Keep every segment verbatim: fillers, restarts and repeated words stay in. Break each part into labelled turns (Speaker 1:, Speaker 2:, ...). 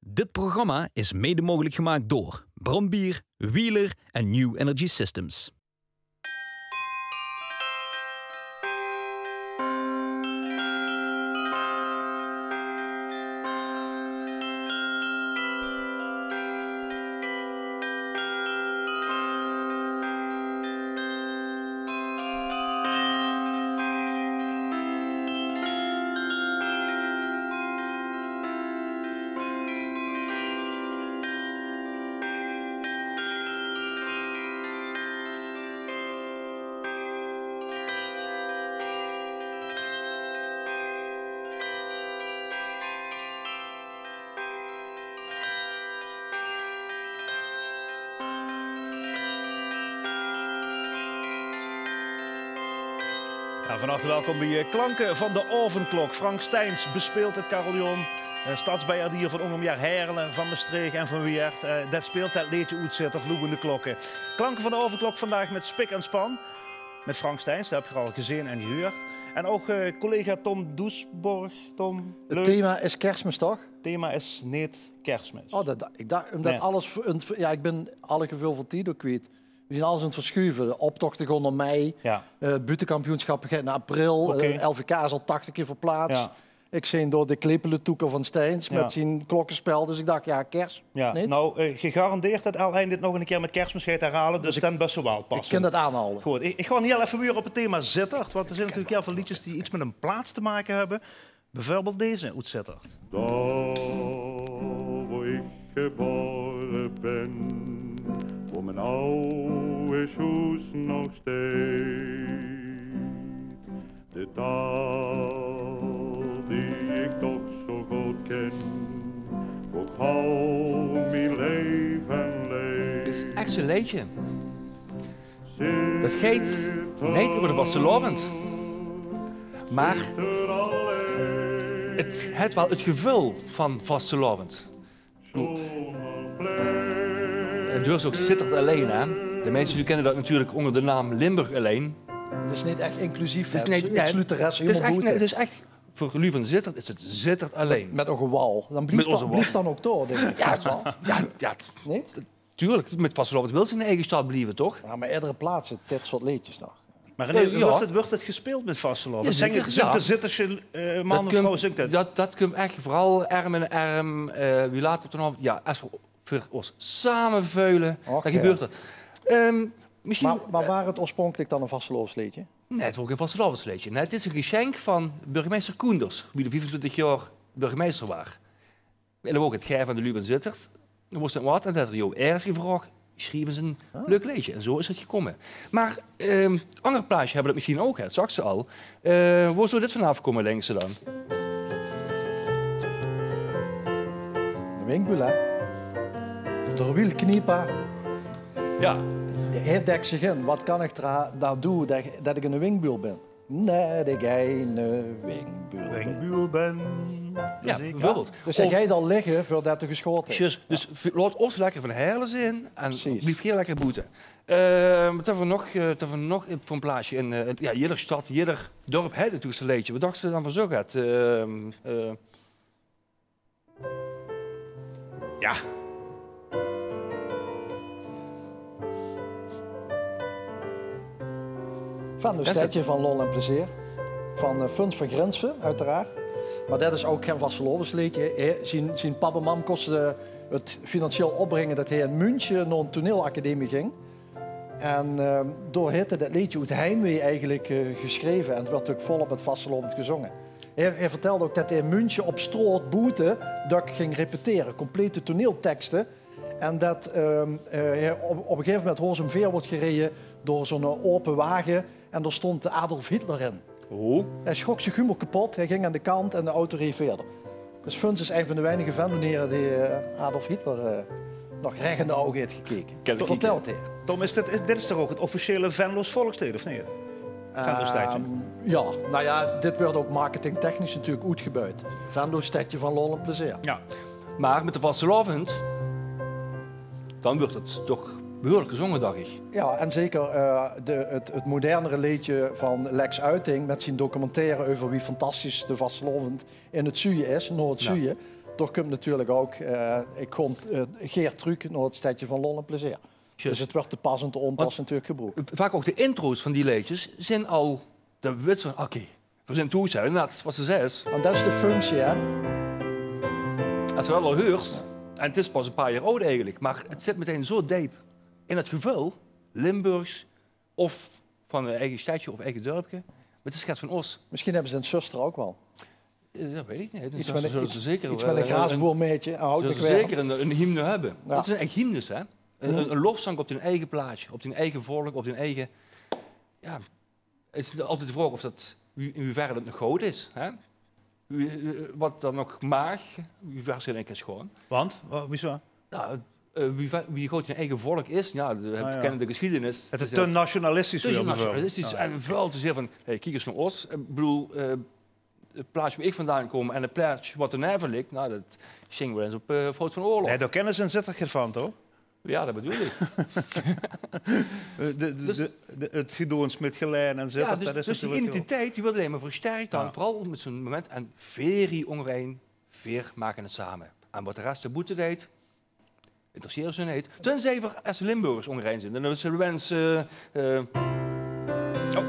Speaker 1: Dit programma is mede mogelijk gemaakt door Brandbier, Wheeler en New Energy Systems.
Speaker 2: Nou, van harte welkom bij Klanken van de Ovenklok. Frank Steins bespeelt het carillon. Uh, Stadsbeheerdier van Ongemjaar Herlen, van Maastricht en van Weert. Uh, dat speelt dat liedje uitzitter, loegende klokken. Klanken van de Ovenklok vandaag met spik en span. Met Frank Steins, dat heb je al gezien en gehoord. En ook uh, collega Tom Doesborg. Tom,
Speaker 3: het thema is Kerstmis, toch?
Speaker 2: Het thema is niet Kerstmis.
Speaker 3: Oh, dat, ik dacht, omdat
Speaker 2: nee.
Speaker 3: alles... Ja, ik ben alle gevul van tijd ook kwijt. We zien alles aan het verschuiven. De optochten gaan naar mei.
Speaker 2: Ja.
Speaker 3: Uh, het buitenkampioenschap gaat naar april.
Speaker 2: Okay.
Speaker 3: Uh, L V K is al tachtig keer verplaatst.
Speaker 2: Ja.
Speaker 3: Ik zie door de Klepele-toeker van Steins
Speaker 2: ja.
Speaker 3: met zijn klokkenspel. Dus ik dacht, ja, kerst.
Speaker 2: Ja.
Speaker 3: Niet?
Speaker 2: Nou, uh, gegarandeerd dat Alheijn dit nog een keer met Kerstmis gaat herhalen. Dus, dus dan best wel passen.
Speaker 3: Ik kan dat aanhalen.
Speaker 2: Goed, ik, ik ga heel even weer op het thema Zittert. Want er zijn natuurlijk heel veel liedjes die iets met een plaats te maken hebben. Bijvoorbeeld deze, uit Zittert.
Speaker 4: Daar waar ik geboren ben, waar mijn oude huis nog steekt. De taal die ik toch zo goed ken, ook al mijn leven leeft.
Speaker 5: Het is echt zo'n liedje. Dat gaat niet over de vastelovend, maar het heeft wel het gevoel van vastelovend. En dus ook Zittert alleen aan. De mensen die kennen dat natuurlijk onder de naam Limburg alleen.
Speaker 3: Het is niet echt inclusief.
Speaker 5: Het is niet,
Speaker 3: ik sluit de rest
Speaker 5: het is
Speaker 3: helemaal
Speaker 5: echt,
Speaker 3: goed.
Speaker 5: nee, het is echt voor Lu van Zittert is het Zittert alleen.
Speaker 3: Met een gewal. Dan blijft dan, blijft dan ook door, denk ik.
Speaker 5: Ja, ja, ja,
Speaker 3: niet?
Speaker 5: Tuurlijk, met vastelovend wil ze in de eigen stad blijven, toch?
Speaker 3: Ja, maar iedere plaats het dit soort liedjes toch?
Speaker 2: Maar René,
Speaker 5: uh, ja.
Speaker 2: wordt, het, wordt het gespeeld met vastelovend?
Speaker 5: Ja,
Speaker 2: Zingt ja. de Zitterse uh, man of vrouw zingt het?
Speaker 5: Dat, dat komt echt vooral arm in arm. Uh, wie laat op de avond? Ja, als we voor ons samen veulen, dan gebeurt dat. Um, misschien,
Speaker 3: maar, maar waar het oorspronkelijk dan een vastelovensliedje?
Speaker 5: Nee, het is ook een vastelovensliedje. Nee, het is een geschenk van burgemeester Koenders, die de vijfentwintig jaar burgemeester was. En dan ook het geven van de Lu van Zittert. Dan was het wat en dat had er jou ergens gevraagd. Schreven ze een ah. leuk liedje. En zo is het gekomen. Maar um, andere plaatjes hebben dat misschien ook, dat zag ze al. Uh, waar zou dit vanaf komen, denken ze dan?
Speaker 3: De winkbul, hè? De wielknieper.
Speaker 5: Ja.
Speaker 3: Hij dekt zich in. Wat kan ik daar doen dat, dat ik een winkbul ben? Nee, dat jij een winkbul ben.
Speaker 2: Winkbul ben.
Speaker 5: Ja, bijvoorbeeld.
Speaker 3: Dus zeg jij dan liggen voordat er geschoten is?
Speaker 5: Just, dus ja. Laat ons lekker van herlen zijn en blijf hier lekker boeten. Uh, wat hebben we nog, uh, hebben we nog voor een plaatsje in uh, ja, iedere stad, ieder dorp heeft natuurlijk zijn liedje. Wat dachten ze dan van zo gaat? Uh, uh... Ja.
Speaker 3: Van een stadje van Lol en Plezier. Van uh, Funs van Grinsven, uiteraard. Maar dat is ook geen vastelovensliedje. Zijn, zijn papa en mam kostte het financieel opbrengen dat hij in München naar een toneelacademie ging. En uh, door hitte dat liedje uit heimwee eigenlijk uh, geschreven. En het werd natuurlijk volop met vastelovend gezongen. Hij, hij vertelde ook dat hij in München op straat boete dat ging repeteren. Complete toneelteksten. En dat uh, uh, hij op, op een gegeven moment Hoornsum-Veer wordt gereden door zo'n open wagen. En daar stond Adolf Hitler in.
Speaker 5: Oh.
Speaker 3: Hij schrok zijn humor kapot, hij ging aan de kant en de auto reed verder. Dus Funs is een van de weinige venoneren die uh, Adolf Hitler uh, nog recht in de ogen heeft gekeken. Dat vertelt hij.
Speaker 2: Tom, is dit, is, dit is toch ook het officiële Venlo's volkslied, of niet? Venlo-stadje.
Speaker 3: Um, ja, nou ja, dit werd ook marketingtechnisch natuurlijk uitgebuit. Venlo-stadje van Lol en Plezier.
Speaker 5: Ja. Maar met de vastelovend, dan wordt het toch behoorlijk gezongen, dacht ik.
Speaker 3: Ja, en zeker uh, de, het, het modernere liedje van Lex Uiting met zijn documentaire over wie fantastisch de vastelovend in het Zuien is, Noord-Zuien. Ja. daar komt natuurlijk ook, uh, ik kom uh, Geert Truc naar het stadje van Lol en Plezier.
Speaker 5: Just.
Speaker 3: Dus het wordt te pas en te onpas natuurlijk gebruikt.
Speaker 5: Vaak ook de intro's van die liedjes zijn al de wits van, oké, okay, we zijn toe zijn, dat wat ze zeggen.
Speaker 3: En dat is de functie, hè?
Speaker 5: Als je wel al hoort, en het is pas een paar jaar oud eigenlijk, maar het zit meteen zo diep in het gevoel, Limburgs of van een eigen stadje of eigen dorpje, met de schets van Os.
Speaker 3: Misschien hebben ze in Zuster ook wel.
Speaker 5: Dat weet ik niet.
Speaker 3: Iets met een,
Speaker 5: zullen
Speaker 3: iets,
Speaker 5: ze zeker,
Speaker 3: iets met een graasboermeetje.
Speaker 5: Zullen ze zeker een, een hymne hebben.
Speaker 3: Ja.
Speaker 5: Dat zijn echt hymnes, hè? Een, een, een lofzang op hun eigen plaatje, op hun eigen volk, op hun eigen... Ja, het is altijd de vraag of dat, in hoeverre dat nog goed is. Hè? Wat dan nog mag, wie waarschijnlijk is gewoon.
Speaker 2: Want? Wieso?
Speaker 5: Nou, uh, wie, wie goed hun eigen volk is, ja, we ah, ja. kennen de geschiedenis.
Speaker 2: Het is te nationalistisch.
Speaker 5: Te nationalistisch oh, ja. En vooral te zeggen van, hey, kijk eens naar ons. Ik bedoel, uh, het plaatsje waar ik vandaan kom en het plaatsje wat ernaar ligt, nou, dat zingen we eens op uh, fout van oorlog.
Speaker 2: Ja, daar kennen ze een Zitter van, toch?
Speaker 5: Ja, dat bedoel ik.
Speaker 2: de, de, dus, de, de, het gedoens met gelijn en zo.
Speaker 5: Ja, dus, dus die identiteit die wordt alleen maar versterkt dan. Ja. Vooral met zo'n moment. En very onrein, veer maken het samen. En wat de rest de boete deed, interesseert ze niet. Tenzij we als Limburgers onrein zijn. Dan zullen we wensen... Uh, uh...
Speaker 2: Oh.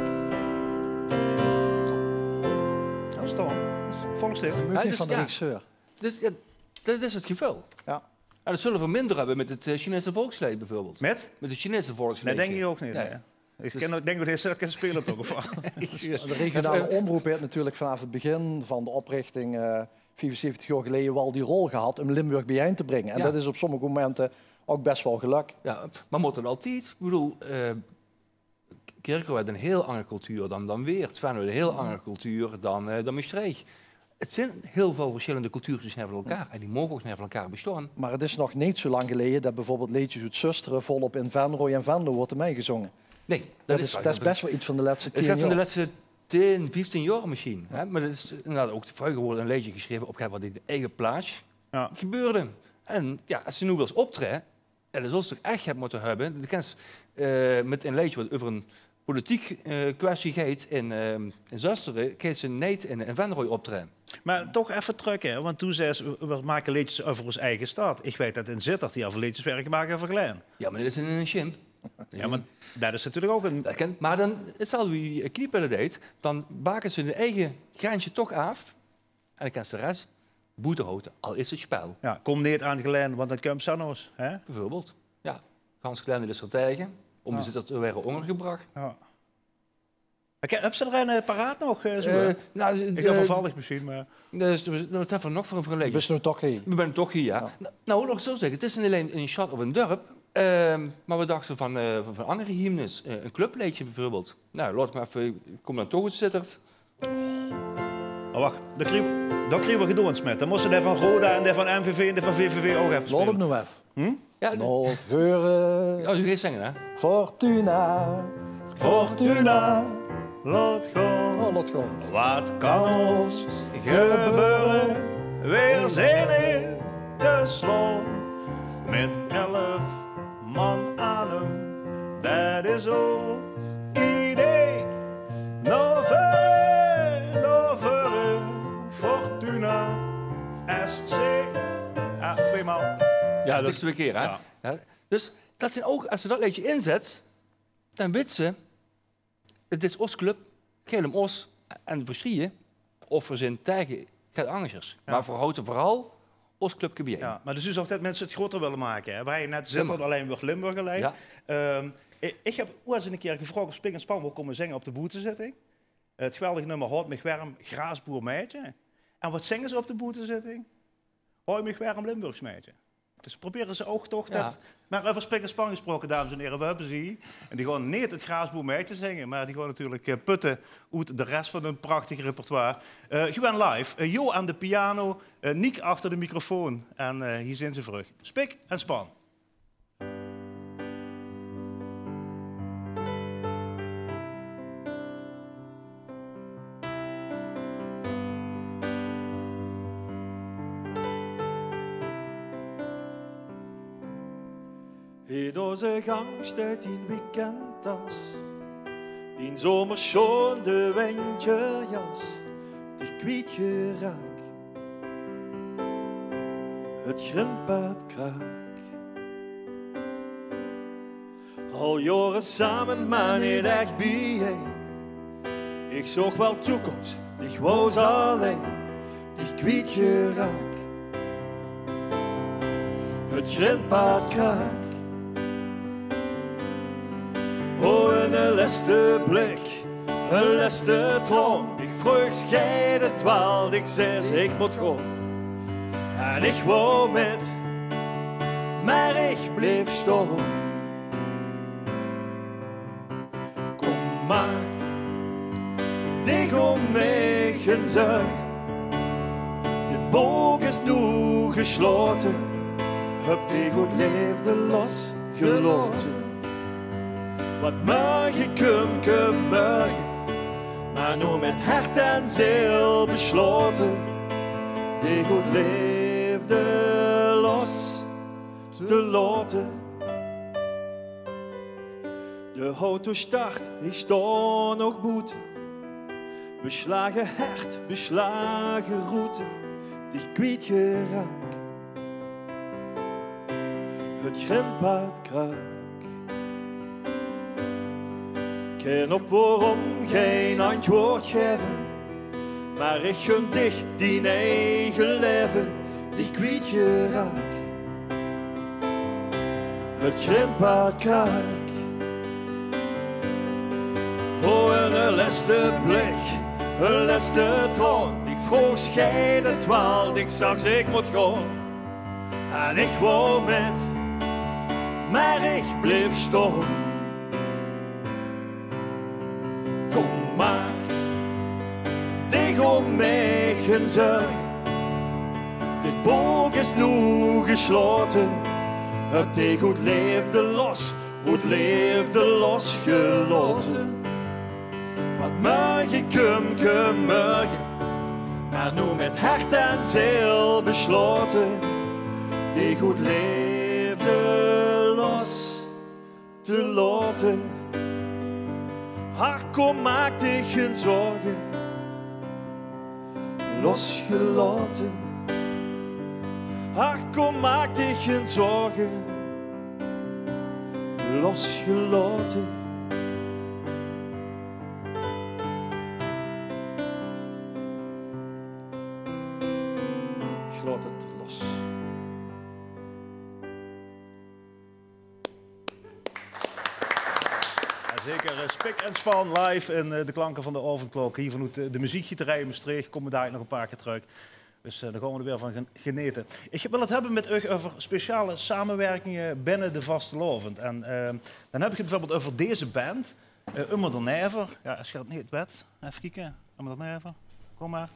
Speaker 2: Nou, stom. Volgende
Speaker 3: stil. Ja, dus, van de ja, regisseur.
Speaker 5: Dus ja, dat is het geval.
Speaker 3: Ja.
Speaker 5: En dat zullen we minder hebben met het Chinese volkslied bijvoorbeeld.
Speaker 2: Met?
Speaker 5: Met het Chinese volkslied.
Speaker 2: Nee, denk ik ook niet. Nee. Nee. Ik
Speaker 5: dus...
Speaker 2: ken, denk dat deze kan spelen toch of wat?
Speaker 3: De regionale omroep heeft natuurlijk vanaf het begin van de oprichting uh, vierenzeventig jaar geleden wel die rol gehad om Limburg bijeen te brengen. En ja. dat is op sommige momenten ook best wel gelukt.
Speaker 5: Ja, maar moet het altijd? Ik bedoel, uh, Kerkrade heeft een heel andere cultuur dan, dan Weert. Venlo heeft een heel andere cultuur dan, uh, dan Maastricht. Het zijn heel veel verschillende culturen naar elkaar. En die mogen ook naar elkaar bestaan.
Speaker 3: Maar het is nog niet zo lang geleden dat bijvoorbeeld liedjes uit Zusteren volop in Venlo en Venlo wordt meegezongen.
Speaker 5: Nee, dat,
Speaker 3: dat,
Speaker 5: is,
Speaker 3: is, dat is best wel iets van de laatste tien
Speaker 5: jaar. Het
Speaker 3: gaat
Speaker 5: van de laatste tien, vijftien jaar misschien. Hè? Maar dat is inderdaad ook vroeger wordt een liedje geschreven op wat in de eigen plaats ja. gebeurde. En ja, als ze nu wel eens optreden, en dat is toch echt hebt moeten hebben. De kans uh, met een liedje wat over een politiek uh, kwestie gaat in, uh, in Zusteren, gaat ze niet in, in Venlo optreden.
Speaker 2: Maar toch even terug, hè? Want toen zei ze, we maken liedjes over ons eigen stad. Ik weet dat in Zittert die over liedjes werken maken over Glijn.
Speaker 5: Ja, maar dat is een chimp.
Speaker 2: Ja, maar dat is natuurlijk ook een...
Speaker 5: Kan, maar dan, hetzelfde wie een kniepen deed, dan baken ze hun eigen grensje toch af. En dan kan ze de rest boete houden, al is het spel.
Speaker 2: Ja, kom niet aan Glijn, want dan komt Sanno's, hè?
Speaker 5: Bijvoorbeeld. Ja, Gans Glijn is er tegen, om ja. ze te weer ondergebracht.
Speaker 2: Ja. Heb ze er een uh, paraat nog? Uh, zo, uh, nou, ik ben vervallig misschien, maar...
Speaker 5: Dus, wat hebben we nog voor een verleden?
Speaker 3: We zijn toch hier.
Speaker 5: We zijn toch hier, ja. ja. Nou, nog zo zeggen, het is niet alleen een stad of een dorp, uh, maar we dachten van, uh, van, van andere hymnes. Uh, een clubleedje bijvoorbeeld. Nou, laat ik maar even, ik kom dan toch goed zitten.
Speaker 2: Oh, wacht, dat krijgen we gedoens met. Dan moesten de van Roda en de van M V V en de van V V V ook even spelen.
Speaker 3: Laat hem nou even.
Speaker 2: Hm?
Speaker 5: Ja,
Speaker 3: no, veuren.
Speaker 5: Ja, je gaat zingen, hè?
Speaker 3: Fortuna,
Speaker 2: Fortuna. Laat gaan.
Speaker 3: Oh, laat gaan.
Speaker 2: Wat kan ons gebeuren? Weer zinnen te slaan. Met elf man aan hem. Dat is ons idee. Nove, nove, Fortuna, S C. Ja, tweemaal.
Speaker 5: Ja, dat is twee keer, hè? Ja. Ja, dus dat zijn ook, als je dat liedje inzet, dan weet ze... Het is ons club, geel os en verschillen. Of we zijn tegen geen angers. Ja. Maar voor houten vooral ons club Q B.
Speaker 2: Ja, maar dus u zegt dat mensen het groter willen maken. Hè? Waar je net zit, dat alleen weer Limburg alleen. Ja. Um, ik, ik heb ooit eens een keer gevraagd of Spik en Span wil komen zingen op de boetezitting. Het geweldige nummer Houd mich warm, Graasboer meidje. En wat zingen ze op de boetezitting? Houd mich warm, Limburgs meidje. Dus proberen ze ook toch ja. dat... Maar over Spik en Span gesproken, dames en heren, we hebben ze hier. En die gewoon niet het Graasboer meidje zingen, maar die gewoon natuurlijk uh, putten uit de rest van hun prachtige repertoire. Uh, gewoon live. Uh, Jo aan de piano, uh, Niek achter de microfoon. En uh, hier zijn ze terug. Spik en Span.
Speaker 6: In onze gang staat die weekendtas, die zomer schoon de winterjas, die kwijt geraakt. het grindpad kraak. Al jaren samen, maar niet echt bijeen. Ik zocht wel toekomst, ik was alleen, ik kwijt geraak. Het grindpad kraak. Oh, een leste blik, een leste tromp. Ik vroeg scheid het wel, ik zei ik moet gaan. En ik wou met, maar ik bleef staan. Kom maar, tegen mij geen zorg. Dit boek is nu gesloten, heb die goed leefde losgelaten. Wat morgen komt, komt morgen, maar nu met hart en ziel besloten, die goed leefde los te laten. De auto start, ik sta nog boete, beslagen hart, beslagen route, die kwijt geraak. Het grindpad kraak. Ken op waarom geen antwoord geven, maar ik gun dich die eigen leven, die kwijt geraak. Het grindpad kraak. Oh, een leste blik, een leste tromp. Ik vroeg scheid het wel, ik zag ze ik moet gaan. En ik wou met, maar ik bleef staan. Kom maar, tegen mij geen zorg. Dit boek is nu gesloten. Het die goed leefde los, goed leefde losgelaten. Wat morgen komt, komt morgen, maar nu met hart en ziel besloten. Die goed leefde los te laten. Ach, kom, maak dich geen zorgen, losgelaten. Ach, kom, maak dich geen zorgen, losgelaten. Ik laat het los.
Speaker 2: Zeker uh, spik en span live in uh, de klanken van de avondklok. Hier vanuit uh, de muziekgieterij in Maastricht. Komen daar nog een paar keer terug. Dus uh, daar gaan we er weer van gen geneten. Ik wil het hebben met u over speciale samenwerkingen binnen de vastelovend. En uh, dan heb ik het bijvoorbeeld over deze band. Uh, Ummer de Never. Ja, als je dat niet weet. Even kijken. Ummer de Never. Kom maar.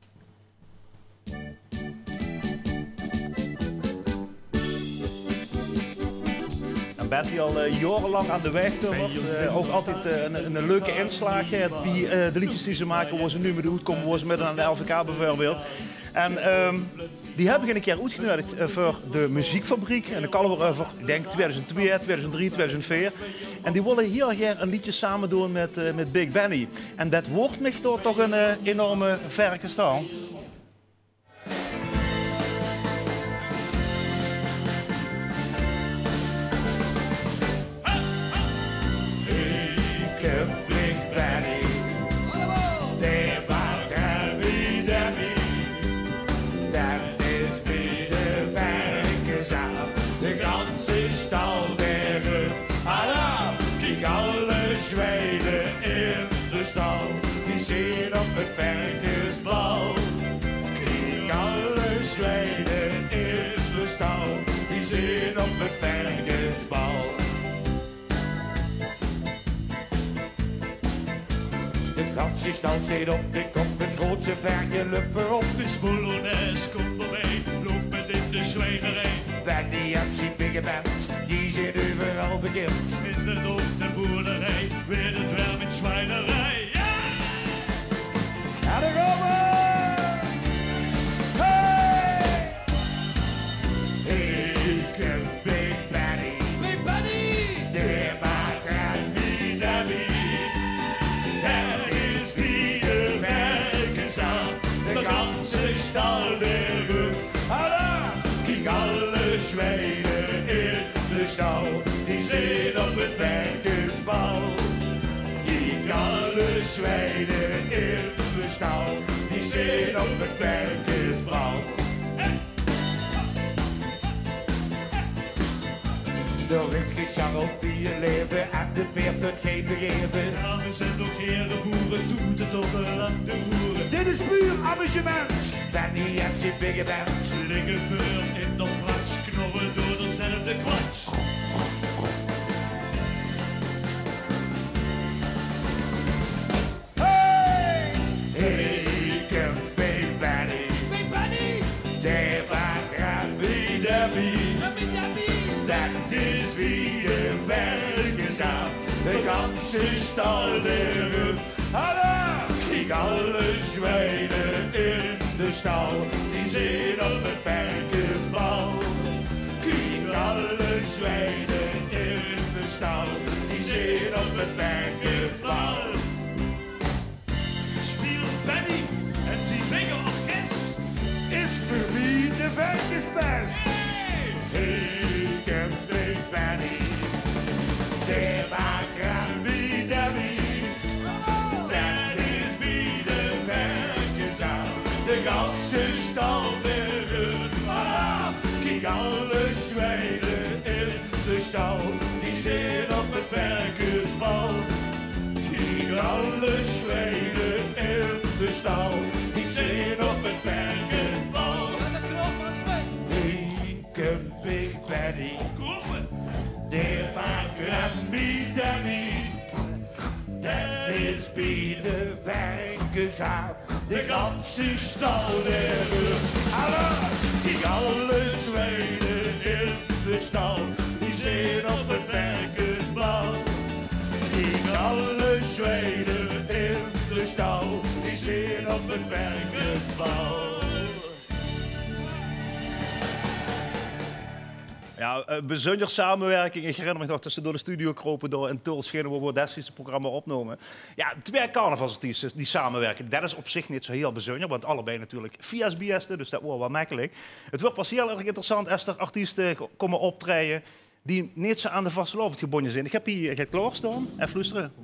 Speaker 2: Een band die al uh, jarenlang aan de weg tummelt. Uh, ook altijd uh, een, een leuke inslag. Die, uh, de liedjes die ze maken, waar ze nu mee uitkomen, waar ze midden aan de L V K bijvoorbeeld. En um, die heb ik een keer uitgenodigd uh, voor de muziekfabriek. En dan kan we over, ik denk tweeduizend twee, tweeduizend drie, tweeduizend vier. En die willen heel graag een liedje samen doen met, uh, met Big Benny. En dat wordt me toch een uh, enorme verke staan.
Speaker 7: Ze stal zit op de kop, een grootse verje luppen op de spoelones. Komt erbij, loopt met in de zwijnerij. Benny en zijn bigge band, die zit overal bekend. Is het op de boerderij, weet het wel met zwijnerij. Ja! Ja, daar gaan we! Hey! Ik heb Big Benny. Big Benny! De maakt aan wie naar wie. Stal de rug, alla, kijk alle zwijnen in de stal, die zitten op het werkersbal. Kijk alle zwijnen in de stal, die zitten op het werkersbal. Er heeft gescharreld wie je leven en de veerpunt geen begeven.
Speaker 8: Dames en nog heren, boeren, doet het op een land de boeren.
Speaker 7: Dit is puur amusement. Benny en zijn bigge band.
Speaker 8: Liggen voor in de plats, knorren door dezelfde kwats.
Speaker 7: Hey! Ik heb Big Benny.
Speaker 8: Big Benny!
Speaker 7: Der war Rabbi Dabby.
Speaker 8: Dabby Dabby!
Speaker 7: Dat is wie de werkers aan. De ganze stal der Hallo! Kijk alle zwijnen in de stal, die zitten op het werkersbal. Kijk alle zwijnen in de stal, die zitten op het werkersbal.
Speaker 8: Speelt Benny en zijn bigge orkest.
Speaker 7: Is voor wie de werkersbest. Ik heb Big Benny, der maakt Rabbi Dabby. Dat is wie de werkers aan, de ganse stal weer vanaf. Kijk alle zwijnen in de stal, die zitten op het werkersbal. Kijk alle zwijnen in de stal, die zitten op het werkersbal.
Speaker 8: En de knoopman smijt.
Speaker 7: Ik heb Big Benny, der maakt Rabbi Dabby. Dat is wie de werkers aan, de ganse stal der Hallo! Kijk alle zwijnen in de stal, die zitten op het werkersbal. Kijk alle zwijnen in de stal, die zitten op het werkersbal.
Speaker 2: Ja, een bijzondere samenwerking. Ik herinner me nog dat ze door de studio kropen door in Tulschenen, waar we destijds het programma opnomen. Ja, twee carnavalsartiesten die samenwerken. Dat is op zich niet zo heel bijzonder, want allebei natuurlijk via S B S, dus dat wordt wel makkelijk. Het wordt pas heel erg interessant als er artiesten komen optreden die niet zo aan de vastelovend gebonden zijn. Ik heb hier het klaarstaan. Even luisteren.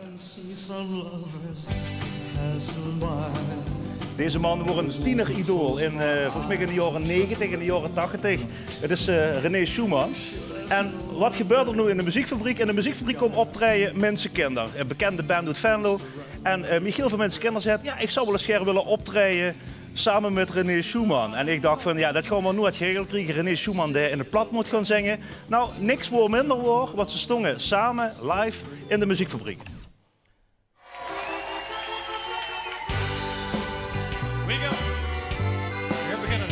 Speaker 2: Deze man wordt een tieneridool in, uh, volgens mij in de jaren negentig, in de jaren tachtig. Het is uh, René Schumann. En wat gebeurt er nu in de muziekfabriek? In de muziekfabriek komen optreden Mensenkinder, een bekende band uit Venlo. En uh, Michiel van Mensenkinder zegt, ja, ik zou wel eens graag willen optreden samen met René Schumann. En ik dacht van, ja, dat gaan we nooit geregeld krijgen. René Schumann die in het plat moet gaan zingen. Nou, niks woord minder woord, want ze stongen samen live in de muziekfabriek.
Speaker 8: We go. We gaan beginnen.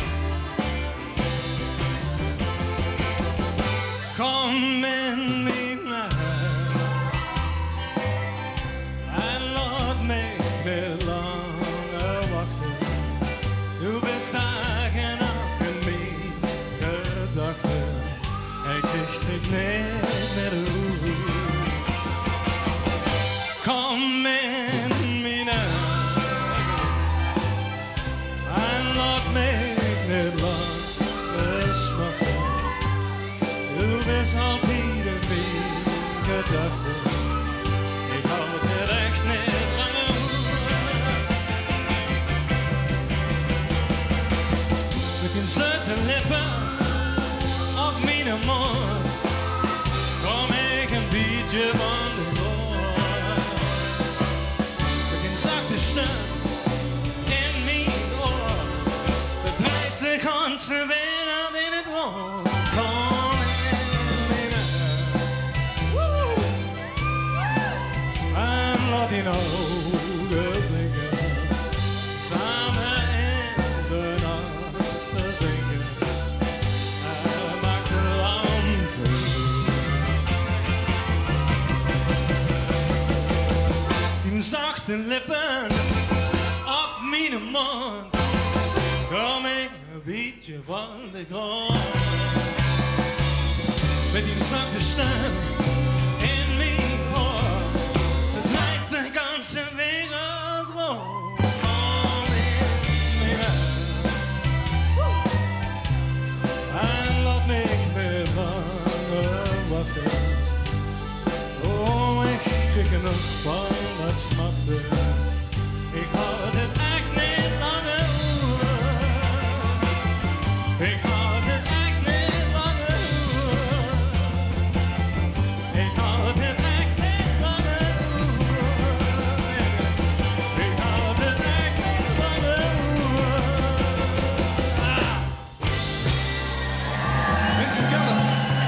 Speaker 8: Kom in mijn nacht en laat mij niet langer wachten. Du bist Tag en nacht in mijn gedachten. Ik dicht dich niet meer uit. Kom in mijn nacht. En laat mij niet langer smachten. Du bist altijd in mijn gedachten. Ik hou het echt niet langer uit. Met een zoete lippen op mijn mond kom ik een beetje van de boord. Met een zachte stem in mijn oor, dat draait de ganze wereld in het rond. Kom in mijn nacht. En laat die ogen blinken, samen in de nacht te zingen. En maak de lampen. Die zachte lippen op mijn mond, kom ik een beetje van de grond. Met die zachte stem in mijn oor, dat draait de ganze wereld rond. Kom in mijn nacht. genoeg van het smachten. Ik had het echt niet langer hoeven. Ik had het echt niet langer hoeven. Ik had het echt niet langer hoeven. Ik had het echt niet langer hoeven. Ah. Mensen kennen.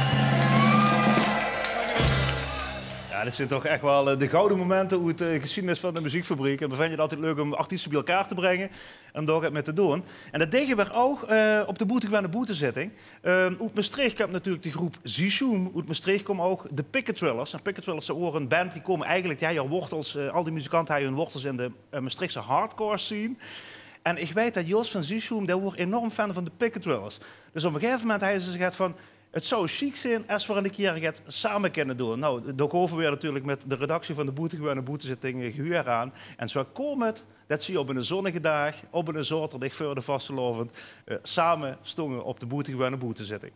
Speaker 2: Ja, dit zijn toch echt wel de gouden momenten uit de geschiedenis van de muziekfabriek. En we vinden het altijd leuk om artiesten bij elkaar te brengen en daar het mee te doen. En dat deden we ook uh, op de Boetegewende Boetezitting. Uh, uit Maastricht kwam natuurlijk de groep Zishoom. Uit Maastricht komen ook de Picketrillers. En Picketrillers zijn ook een band die komen eigenlijk, ja, je wortels, uh, al die muzikanten hebben hun wortels in de uh, Maastrichtse hardcore scene. En ik weet dat Joost van Zishoom, daar wordt enorm fan van de Picketrillers. Dus op een gegeven moment hebben ze gezegd van, het zou chic zijn als we een keer het samen kunnen doen. Nou, daar komen we natuurlijk met de redactie van de Boetegewende Boetezitting gehuur aan. En zo komt het dat ze op een zonnige dag, op een zaterdag voor de vastelovend, uh, samen stonden op de Boetegewende Boetezitting.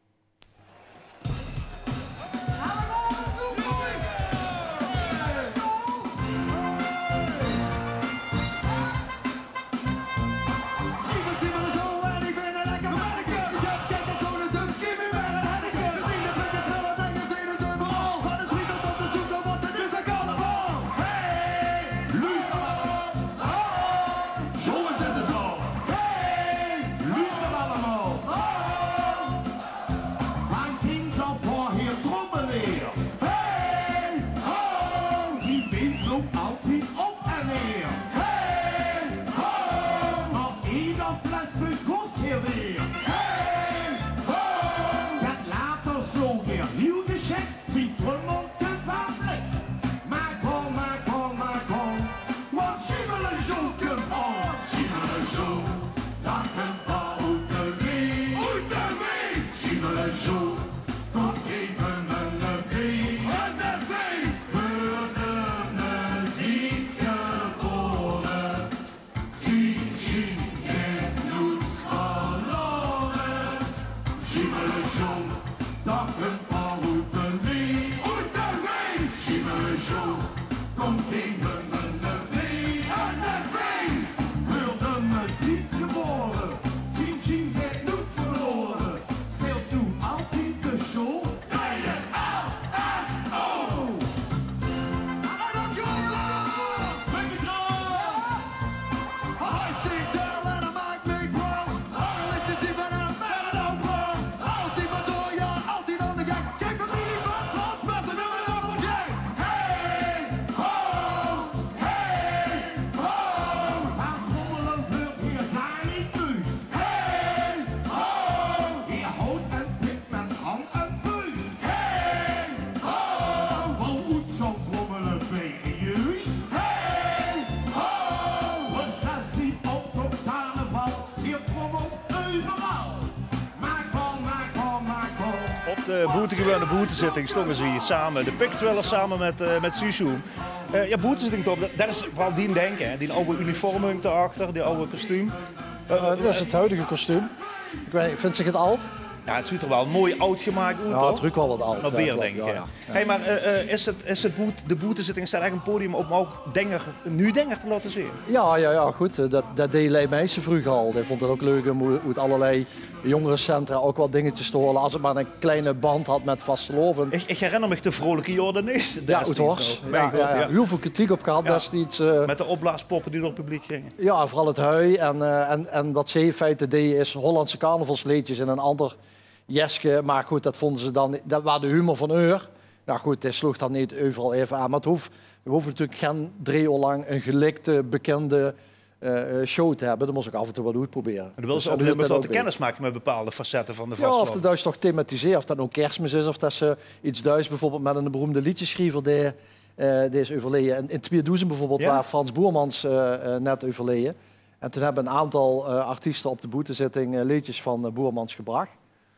Speaker 2: De Boetegewende Boetezitting stonden ze hier samen. De Picketrillers samen met, uh, met Zishoom. Uh, ja, Boetezitting top, dat, dat is vooral die denken. Hè. Die oude uniforming daarachter, die oude kostuum.
Speaker 3: Uh, uh, dat is het huidige kostuum. Ik weet niet, vindt zich het oud?
Speaker 2: Ja, het ziet er wel mooi oud gemaakt uit.
Speaker 3: Ja, het ruikt wel wat oud.
Speaker 2: Nou, beer, denk ik. Ja, ja. Ja. Hey, maar uh, uh, is, het, is het boet, de Boetezitting staat eigenlijk een podium om ook denger, nu denger te laten zien?
Speaker 3: Ja, ja, ja, goed. Dat, dat deed Lei Meijsen vroeger al. Hij vond het ook leuk om uit allerlei jongerencentra ook wat dingetjes te horen. Als het maar een kleine band had met vastelovend.
Speaker 2: Ik, ik herinner me de vrolijke Jordanis.
Speaker 3: Ja, het was. Ja, ja, ja. Heel veel kritiek op gehad
Speaker 2: ja.
Speaker 3: destijds. Uh,
Speaker 2: met de opblaaspoppen die door het publiek gingen.
Speaker 3: Ja, vooral het hui. En, uh, en, en wat ze in feite deden is Hollandse carnavalsliedjes in een ander jeske. Maar goed, dat vonden ze dan, dat was de humor van Eur. Nou goed, hij sloeg dan niet overal even aan. Maar het hoeft, we hoeven natuurlijk geen drie uur lang een gelikte, bekende uh, show te hebben. Dan moest ik af en toe wat uitproberen. En
Speaker 2: dan willen ze
Speaker 3: dus,
Speaker 2: ook met wat te kennis maken met bepaalde facetten van de
Speaker 3: vastelovend. Ja, of dat Duits toch thematiseren. Of dat nou kerstmis is, of dat ze iets Duits bijvoorbeeld met een beroemde liedjeschrijver die, uh, die is overleden. In, in tweeduizend bijvoorbeeld, ja. waar Frans Boermans uh, uh, net overleden. En toen hebben een aantal uh, artiesten op de boetezitting uh, liedjes van uh, Boermans gebracht.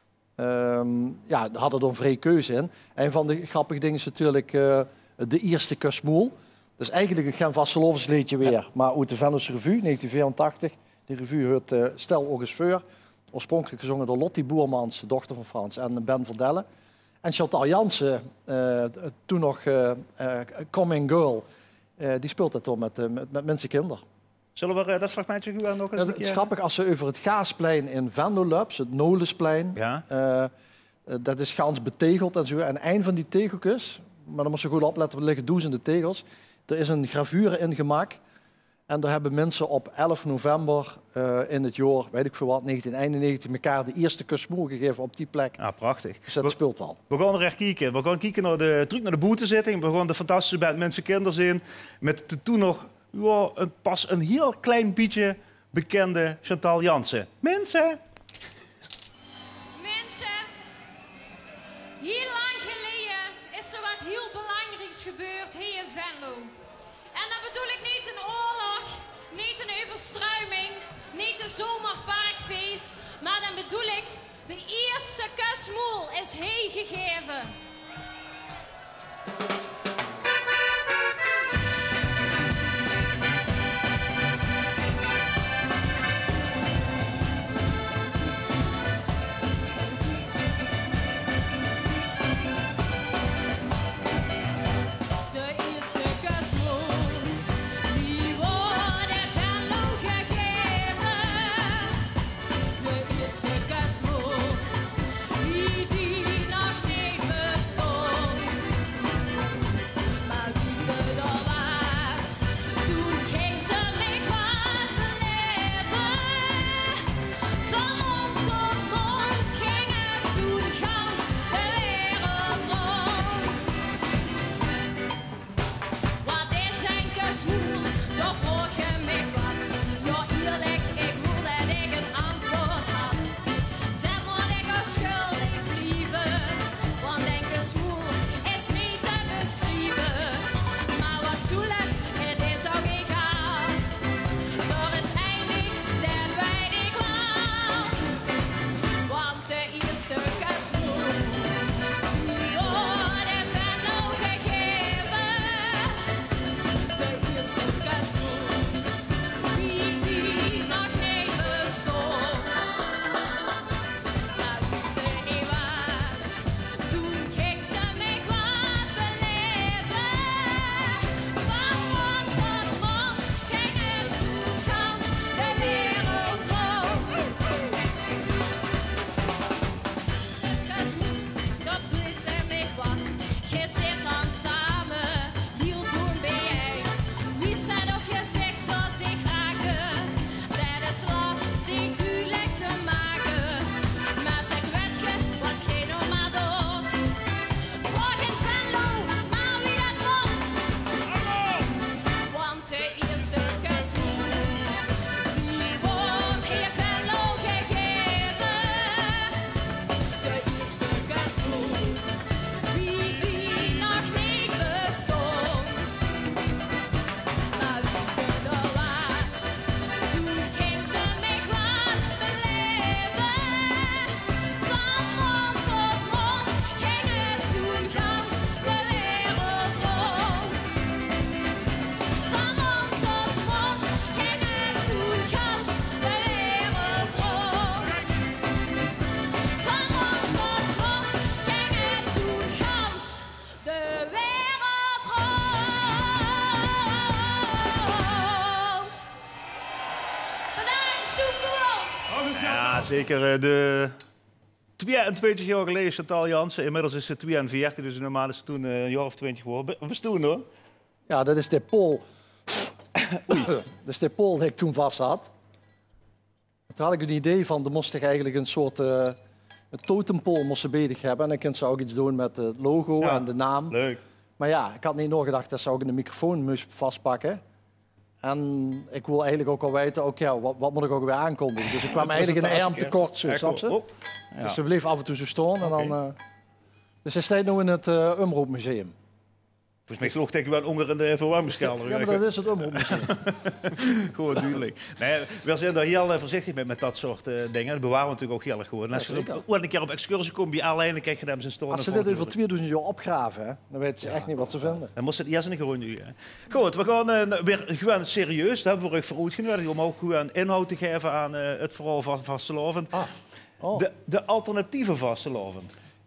Speaker 3: Um, ja, hadden er een vrije keuze in. Een van de grappige dingen is natuurlijk uh, de eerste Kusmoel. Dat is eigenlijk geen vastelovensliedje weer, ja. maar uit de Venlose Revue, negentien vierentachtig. Die revue heurt uh, Stel August Veur. Oorspronkelijk gezongen door Lottie Boermans, de dochter van Frans, en Ben Verdelle. En Chantal Jansen, uh, toen nog uh, uh, Coming Girl, uh, die speelt dat dan met, uh, met, met mensen kinderen.
Speaker 2: Zullen we uh, dat fragmentje nog eens
Speaker 3: ja,
Speaker 2: een
Speaker 3: Het
Speaker 2: keer...
Speaker 3: is grappig als ze over het Gaasplein in Venlo loopt, het Nolensplein.
Speaker 2: Ja.
Speaker 3: Uh, uh, dat is gans betegeld en zo. En een van die tegeltjes, maar dan moet je goed opletten, er liggen duizenden tegels. Er is een gravure in gemaakt. En daar hebben mensen op elf november uh, in het jaar, weet ik veel wat, negentien eenennegentig, elkaar de eerste kus moe gegeven op die plek.
Speaker 2: Ah, prachtig.
Speaker 3: Dus dat
Speaker 2: we,
Speaker 3: speelt wel.
Speaker 2: We gaan er echt kijken. We gaan kijken naar de, terug naar de boetezitting. We gaan de fantastische band Mensen Kinders in. Met de, toen nog ja, een, pas een heel klein beetje bekende Chantal Jansen. Mensen!
Speaker 9: Mensen, heel lang geleden is er wat heel belangrijks gebeurd hier in Venlo. En dan bedoel ik niet een oorlog, niet een overstroming, niet een zomerparkfeest, maar dan bedoel ik de eerste kusmoel is hier gegeven.
Speaker 2: Zeker de tweeëntwintig jaar geleden Chantal Jansen. Inmiddels is ze tweeënveertig, dus normaal is ze toen een jaar of twintig geworden. Wat was toen hoor?
Speaker 3: Ja, dat is de pool. Oei. Dat is de pool die ik toen vast had. Toen had ik een idee van, er moest ik eigenlijk een soort uh, een totempool moesten bezig hebben. En dan kun je ook iets doen met het logo ja, en de naam.
Speaker 2: Leuk.
Speaker 3: Maar ja, ik had niet nog gedacht dat ze ook een microfoon moest vastpakken. En ik wil eigenlijk ook al weten, ook, ja, wat, wat moet ik ook weer aankondigen. Dus ik kwam eigenlijk een arm tekort, zo, snap je? Ja. Dus ze bleef af en toe zo staan. En okay. dan, uh, dus ze staat nu in het uh, Umroopmuseum.
Speaker 2: Volgens mij sloeg tegen wel onder in de verwarmingskelder.
Speaker 3: Ja, maar dat is het Umroopmuseum.
Speaker 2: Gewoon duidelijk. Nee, we zijn daar heel voorzichtig mee met dat soort uh, dingen. Dat bewaren we natuurlijk ook heel erg gewoon. Als je ja, op, een keer op excursie komt, bij alleen kijk je hem zijn storen.
Speaker 3: Als ze dit over tweeduizend jaar opgraven, hè, dan weten ze ja, echt niet wat ze vinden.
Speaker 2: Dan moest het eerst in de grond nu. Goed, we gaan uh, weer gewoon serieus. Dat hebben we voor uitgenodigd om ook gewoon inhoud te geven aan uh, het verhaal van vastelovend. Ah. Oh. De, de alternatieve vastelovend.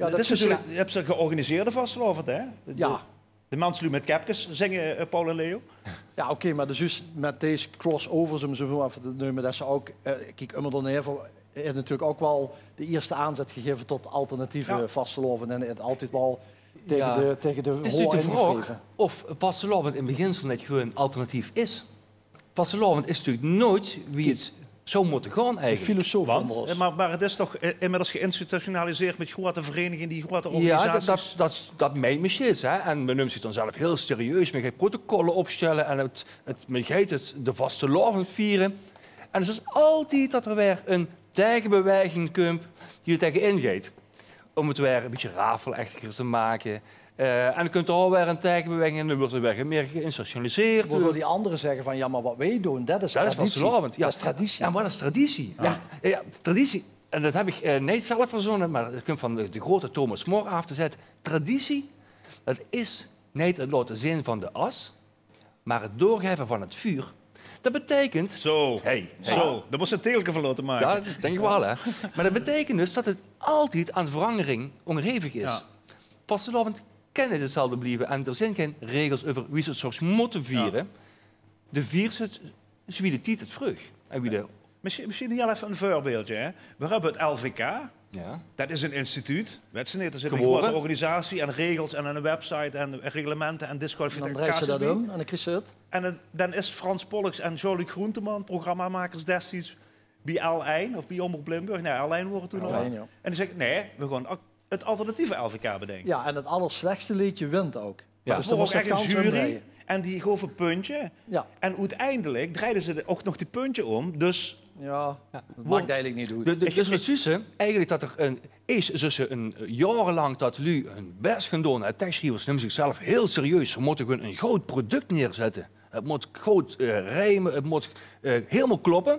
Speaker 3: Ja,
Speaker 2: dat is natuurlijk, je hebt ze georganiseerde vastelovend, hè? De,
Speaker 3: Ja.
Speaker 2: De mensen die met kapjes zingen, uh, Paul en Leo.
Speaker 3: Ja, oké, okay, maar dus juist met deze crossovers, om zo even te noemen, dat ze ook... Uh, kijk, Ummerdonevel heeft natuurlijk ook wel de eerste aanzet gegeven tot alternatieve ja. vasteloven. En het altijd wel tegen ja. de tegen de
Speaker 5: Het is natuurlijk de vraag of vastelovend in beginsel net gewoon een alternatief is. Vastelovend is natuurlijk nooit wie het zou moeten gaan eigenlijk.
Speaker 3: Filosoof
Speaker 2: Want, maar, maar het is toch inmiddels geïnstitutionaliseerd met grote verenigingen, die grote organisaties?
Speaker 5: Ja, dat, dat, dat, dat meent me hè. En men neemt zich dan zelf heel serieus. Men gaat protocollen opstellen en het, het, men gaat het de vastelovend vieren. En het is altijd dat er weer een tegenbeweging komt die er tegen ingaat. Om het weer een beetje rafelachtiger te maken. Uh, en dan kunt er alweer een tegenbeweging en dan wordt er weer meer geïnstitutionaliseerd.
Speaker 3: Waardoor die anderen zeggen van ja, maar wat wij doen, dat is
Speaker 5: dat
Speaker 3: traditie.
Speaker 5: Is vastelovend. Ja.
Speaker 3: Dat is traditie.
Speaker 5: En wat is traditie? Ja. Ja, ja, traditie, en dat heb ik uh, niet zelf verzonnen, maar dat komt van de, de grote Thomas More af te zetten. Traditie, dat is niet het laten zien van de as, maar het doorgeven van het vuur. Dat betekent...
Speaker 2: Zo,
Speaker 5: hey, hey.
Speaker 2: zo. Dat moest een tegeltje van laten maken.
Speaker 5: Ja, dat denk ik wel, hè. Maar dat betekent dus dat het altijd aan verandering onderhevig is. Ja. Vastelovend kan het hetzelfde blijven en er zijn geen regels over wie ze het soms moeten vieren. Ja. De viert het, dus wie de tijd het vrug. En wie de...
Speaker 2: Misschien, misschien niet al even een voorbeeldje. Hè? We hebben het L V K.
Speaker 5: Ja.
Speaker 2: Dat is een instituut. Weet ze niet, er zit een grote organisatie en regels en een website en reglementen en disqualificaties.
Speaker 3: Dan draait ze dat om en dan kies ze het.
Speaker 2: En het, dan is Frans Polks en Jean-Luc Groenteman, programmamakers destijds, bij L één of bij Omroep Limburg. Nee, L één worden toen al. Ja. En die zeggen, nee, we gaan het alternatieve L V K bedenken.
Speaker 3: Ja, en het allerslechtste liedje wint ook.
Speaker 2: Ja. Dus er was echt een jury en die gaf een puntje. Ja. En uiteindelijk draaiden ze ook nog die puntje om, dus...
Speaker 3: Ja, dat maakt eigenlijk niet uit.
Speaker 5: De, de, dus wat zussen, eigenlijk dat er een, is zussen een jarenlang dat lu een best gaan doen. De tekstschrijvers nemen zichzelf heel serieus. Ze moeten gewoon een groot product neerzetten. Het moet goed uh, rijmen, het moet uh, helemaal kloppen. En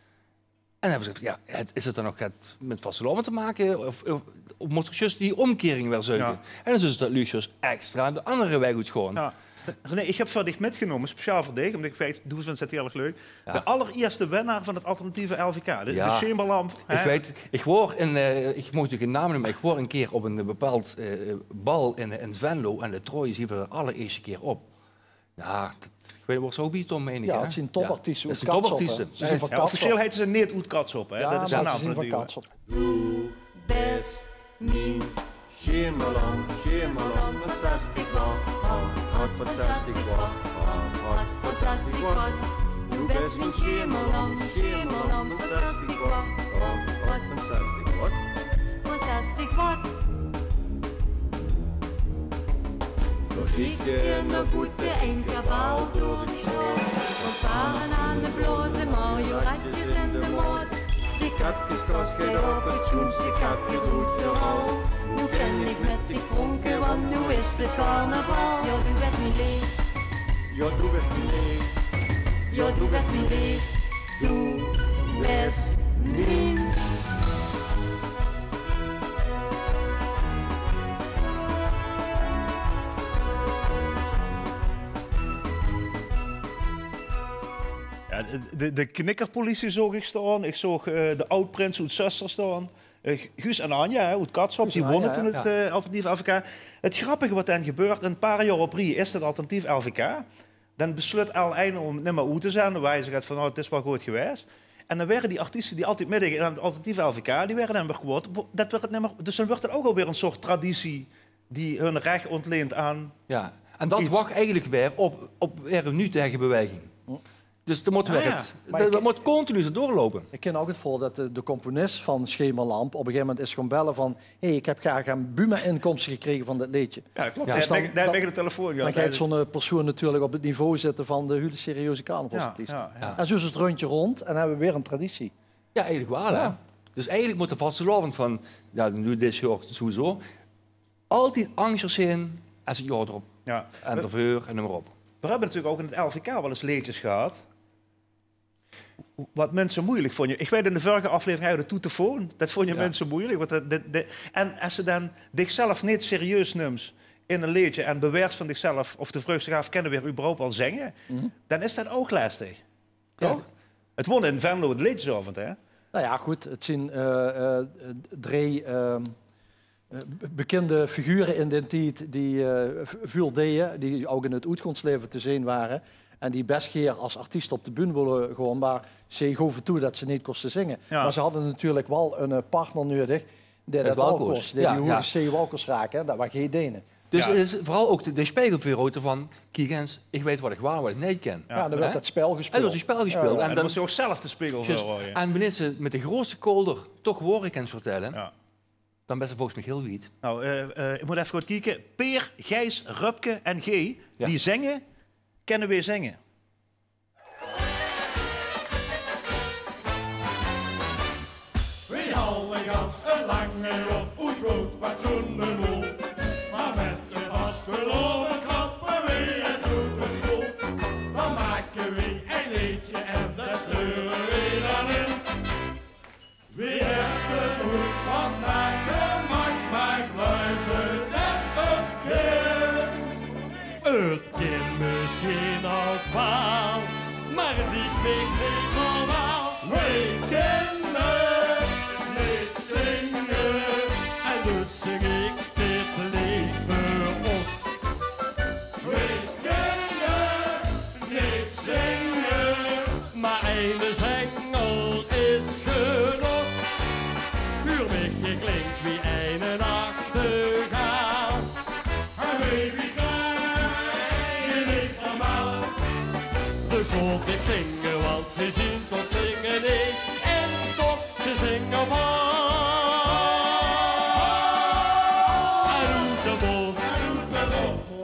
Speaker 5: dan hebben ze gezegd, ja, het, is het dan nog het met vastelovend te maken? Of, of, of moet er juist die omkering weer zoeken? Ja. En dan is dat Lucius extra de andere weg goed gewoon.
Speaker 2: Ja. René, ik heb voor dich metgenomen, speciaal voor dich, omdat ik weet, doe ze het heel erg leuk. Ja. De allereerste winnaar van het alternatieve L V K, de, ja. de Schemerlamp.
Speaker 5: Ik weet, ik hoor, in, uh, ik mocht natuurlijk een naam noemen, ik hoor een keer op een bepaald uh, bal in, in Venlo en de trooi zien we de allereerste keer op. Ja, dat, ik weet het zo biedt om menig.
Speaker 3: Ja, het zijn topartiesten.
Speaker 5: Ja, het zijn topartiesten.
Speaker 2: Ja, ja, officieel heet ze niet uit Katsop, hè?
Speaker 3: Ja,
Speaker 2: dat is
Speaker 3: maar
Speaker 2: een naam
Speaker 3: ze
Speaker 2: van
Speaker 3: van Katsop.
Speaker 10: Best min Schemerlamp, Schemerlamp, fantastisch wat, wat fantastisch wat, wat fantastisch wat. Du bist min Schemerlamp, Schemerlamp, fantastisch wat, wat fantastisch wat, fantastisch wat. Ik in de boete een kabaal door de show. We varen aan de bloze marionetjes in de mod. Die kapjes kosten op het schoenste kapje doet vooral. Nu ken ik met die pronken, want nu is het carnaval. Ja, du best mijn leeg.
Speaker 4: Ja, du best mijn leeg.
Speaker 10: Ja, du best mijn leeg. Du best mijn.
Speaker 2: De, de knikkerpolitie zag ik staan. Ik zag uh, de oud-prins uit Zuster staan. Uh, Guus en Anja uit Katsop, die wonnen toen het uh, alternatief L V K. Het grappige wat dan gebeurt, een paar jaar op drie is het alternatief L V K. Dan besluit L één om niet meer uit te zijn. Dan wijzen gaat van, nou, het is wel goed geweest. En dan werden die artiesten die altijd midden in het alternatief L V K, die werden dan weer gewoord. Dat werd het niet meer, dus dan wordt er ook alweer een soort traditie die hun recht ontleent aan.
Speaker 5: Ja, en dat
Speaker 2: iets.
Speaker 5: wacht eigenlijk weer op, op weer een nu tegenbeweging. Dus er moet,
Speaker 2: Ah, ja.
Speaker 5: het, dat, dat moet continu zo doorlopen.
Speaker 3: Ik ken ook het voor dat de, de componist van Schemerlamp op een gegeven moment is gaan bellen van hé, hey, ik heb graag een Buma-inkomsten gekregen van dit liedje.
Speaker 2: Ja, klopt.
Speaker 3: Ja,
Speaker 2: Dus
Speaker 3: dan,
Speaker 2: daar heb ik de telefoon gehad.
Speaker 3: Dan gaat zo'n persoon natuurlijk op het niveau zitten van de hele serieuze carnavalsartiest.
Speaker 2: Ja, ja, ja.
Speaker 3: En zo is het rondje rond en dan hebben we weer een traditie.
Speaker 5: Ja, eigenlijk wel. Hè?
Speaker 3: Ja.
Speaker 5: Dus eigenlijk moet de vastelovend van, ja, nu dit jaar sowieso, altijd angst zijn als het jaar erop.
Speaker 2: Ja.
Speaker 5: En terveur en noem maar op.
Speaker 2: We hebben natuurlijk ook in het L V K wel eens liedjes gehad. Wat mensen moeilijk vonden. Ik weet in de vorige aflevering de toetefoon. Dat vond je ja. mensen moeilijk. Want dat, dat, dat, en als ze dan zichzelf niet serieus neemt in een liedje en beweert van zichzelf of de vreugde gaaf kennen weer überhaupt al zingen, mm-hmm. dan is dat ook lastig.
Speaker 3: Ja.
Speaker 2: Toch? Het won in Venlo het liedjesavond, hè?
Speaker 3: Nou ja, goed. Het zijn uh, uh, drie uh, uh, bekende figuren in de tijd die uh, veel deden, die ook in het uitgangslevend te zien waren. En die best keer als artiest op de bühne willen gewoon, maar ze gaven toe dat ze niet kosten zingen. Ja. Maar ze hadden natuurlijk wel een partner nodig die dat wel kost. Die, ja, die hoorde ja. C-walkers raken, dat waren geen Denen.
Speaker 5: Dus
Speaker 3: ja.
Speaker 5: het is vooral ook de, de spiegelvergroten van, kijk eens, ik weet wat ik waar, wat ik niet ken.
Speaker 3: Ja, ja dan werd dat spel gespeeld.
Speaker 5: En dan was die spel gespeeld.
Speaker 2: Ja, ja.
Speaker 5: En,
Speaker 2: en dan moest je ook zelf de spiegel
Speaker 5: dus,
Speaker 2: voor je.
Speaker 5: En wanneer ze met de grootste kolder toch woorden kan vertellen, ja. dan best volgens mij heel wiet.
Speaker 2: Nou, uh, uh, ik moet even goed kijken. Peer, Gijs, Rupke en G, ja. die zingen, kennen weer zingen.
Speaker 7: We hadden gans een lange op, hoe groot fatsoen de moe. Maar met de vastgelopen klappen we het goed de school. Dan maken we een liedje en daar sleuren we dan in. Wie heeft het goed vandaag gemaakt, maar fluiten en het kind. Het kind misschien ook wel, maar die klinkt niet normaal. We kennen niet zingen en dus zing ik dit liever op. We kennen niet zingen, maar ene zengel is genoeg. Puur je klinkt wie een nachtegaal. En baby krijg je niet normaal. Dus moet ik zingen, want ze zien tot zingen niet. En stop, ze zingen maar. En doet de bol, en doet de bol.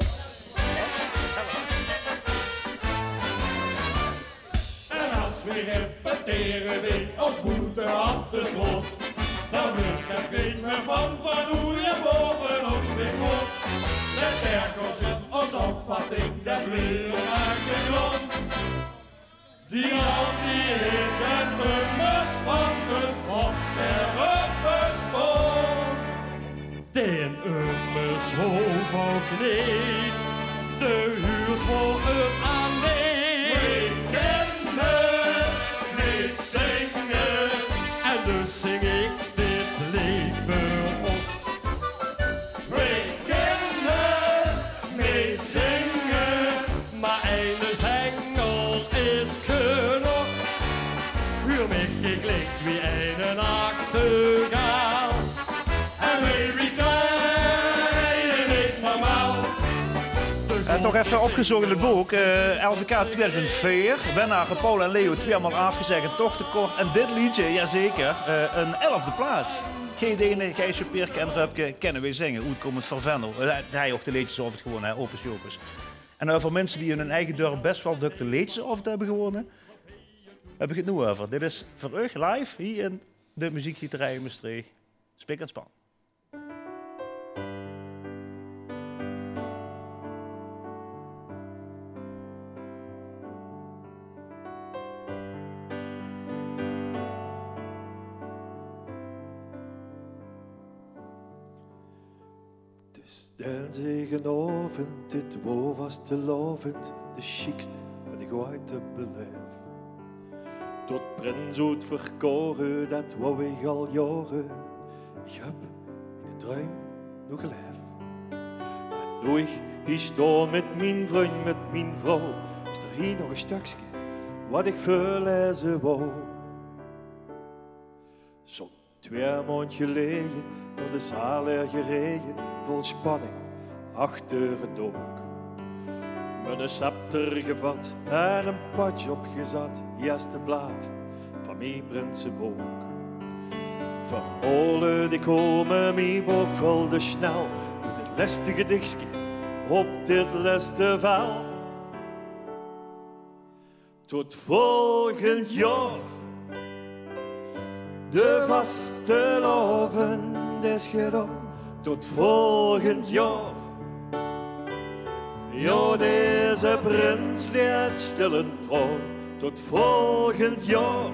Speaker 7: En als we repeteren weer als boete op de school, dan wordt het geen meer van van hoe je boven ons weer komt. De sterkers in ons opvatting, dat weer naar de grond. Die al die heeft en nummers van de godsterren bestond. Den ummers hoef ook niet, de huurs voor u alleen. We kennen niet zingen, en dus zing ik dit leven op. We kennen niet zingen, maar ene zengel is genoeg. Huur mij geklik wie een nachtegaal. En baby krijg niet normaal. Dus
Speaker 2: en toch even opgezocht in het boek. Uh, L V K tweeduizend vier. Winnaar Paul en Leo tweemaal afgezegd. En toch tekort. En dit liedje, jazeker, uh, een elfde plaats. G. Denen, Gijsje, Pirke en Rupke kennen we zingen. Hoe het komt het van Venlo. Uh, hij ook de liedjes of het gewoon, hè, opus jopus. En uh, voor mensen die in hun eigen dorp best wel druk de liedjes of hebben gewonnen, heb ik het nu over. Dit is voor u live hier in de muziekgieterij in Maastricht. Spik en span.
Speaker 6: Den zegenavond, dit woord was te lovend, de chicste wat ik ooit heb beleefd. Tot prins uit verkoren, dat wou ik al jaren. Ik heb in een droom nog geleefd. En nu ik hier sta met mijn vriend, met mijn vrouw, is er hier nog een stukje wat ik verlezen wou. Zo'n twee maanden geleden naar de zaal er gereden, vol spanning, achter het donk. Met een scepter gevat en een padje opgezet, eerste blad van mijn prinsenboek. Verhalen die komen, mijn boek vulde snel, door dit lastige dichtje op dit laatste vel. Tot volgend jaar, de vaste loven is gedaan. Tot volgend jaar. Ja, deze prins leert stil een troon. Tot volgend jaar.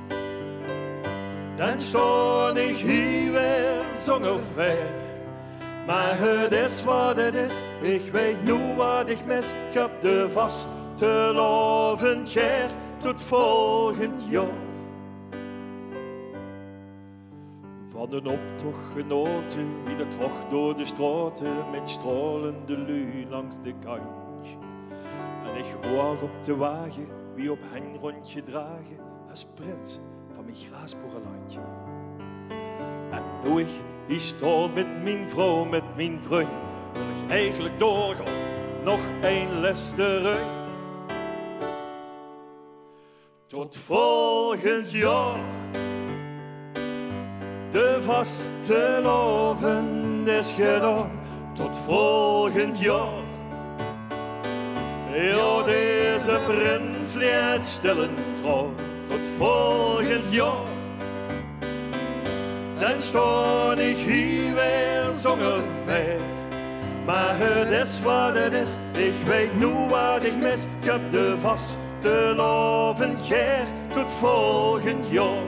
Speaker 6: Dan sta ik hier weer zonder ver. Maar het is wat het is. Ik weet nu wat ik mis. Ik heb de vaste lovend jaar. Tot volgend jaar. Van een optocht genoten, wie dat trog door de straten met stralende lui langs de kant. En ik hoor op de wagen, wie op hen rondje dragen, als prins van mijn graasboerenlandje. En nu ik hier sta met mijn vrouw, met mijn vriend, wil ik eigenlijk doorgaan, nog één les terug. Tot volgend jaar. De vaste loven is gedaan, tot volgend jaar. Ja, deze prins leert stillen trouw, tot volgend jaar. Dan sta ik hier weer zonder ver. Maar het is wat het is, ik weet nu wat ik mis. Ik heb de vaste loven geer, tot volgend jaar.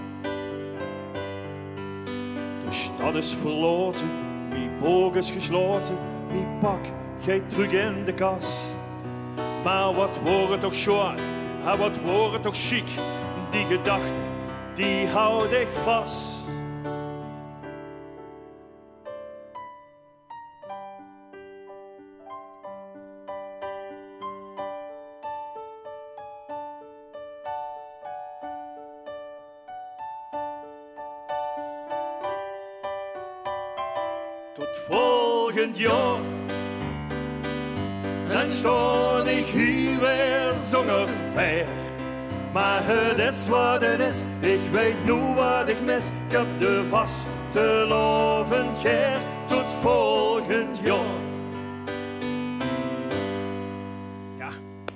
Speaker 6: De stad is verlaten, mijn boog is gesloten, mijn pak gaat terug in de kas. Maar wat wordt toch schoon, en wat wordt toch chic, die gedachte, die houd ik vast. Tot volgend jaar. Dan sta ik hier weer zonder ver. Maar het is wat het is, ik weet nu wat ik mis. Ik heb de vaste loven geer, tot volgend jaar.
Speaker 2: Ja.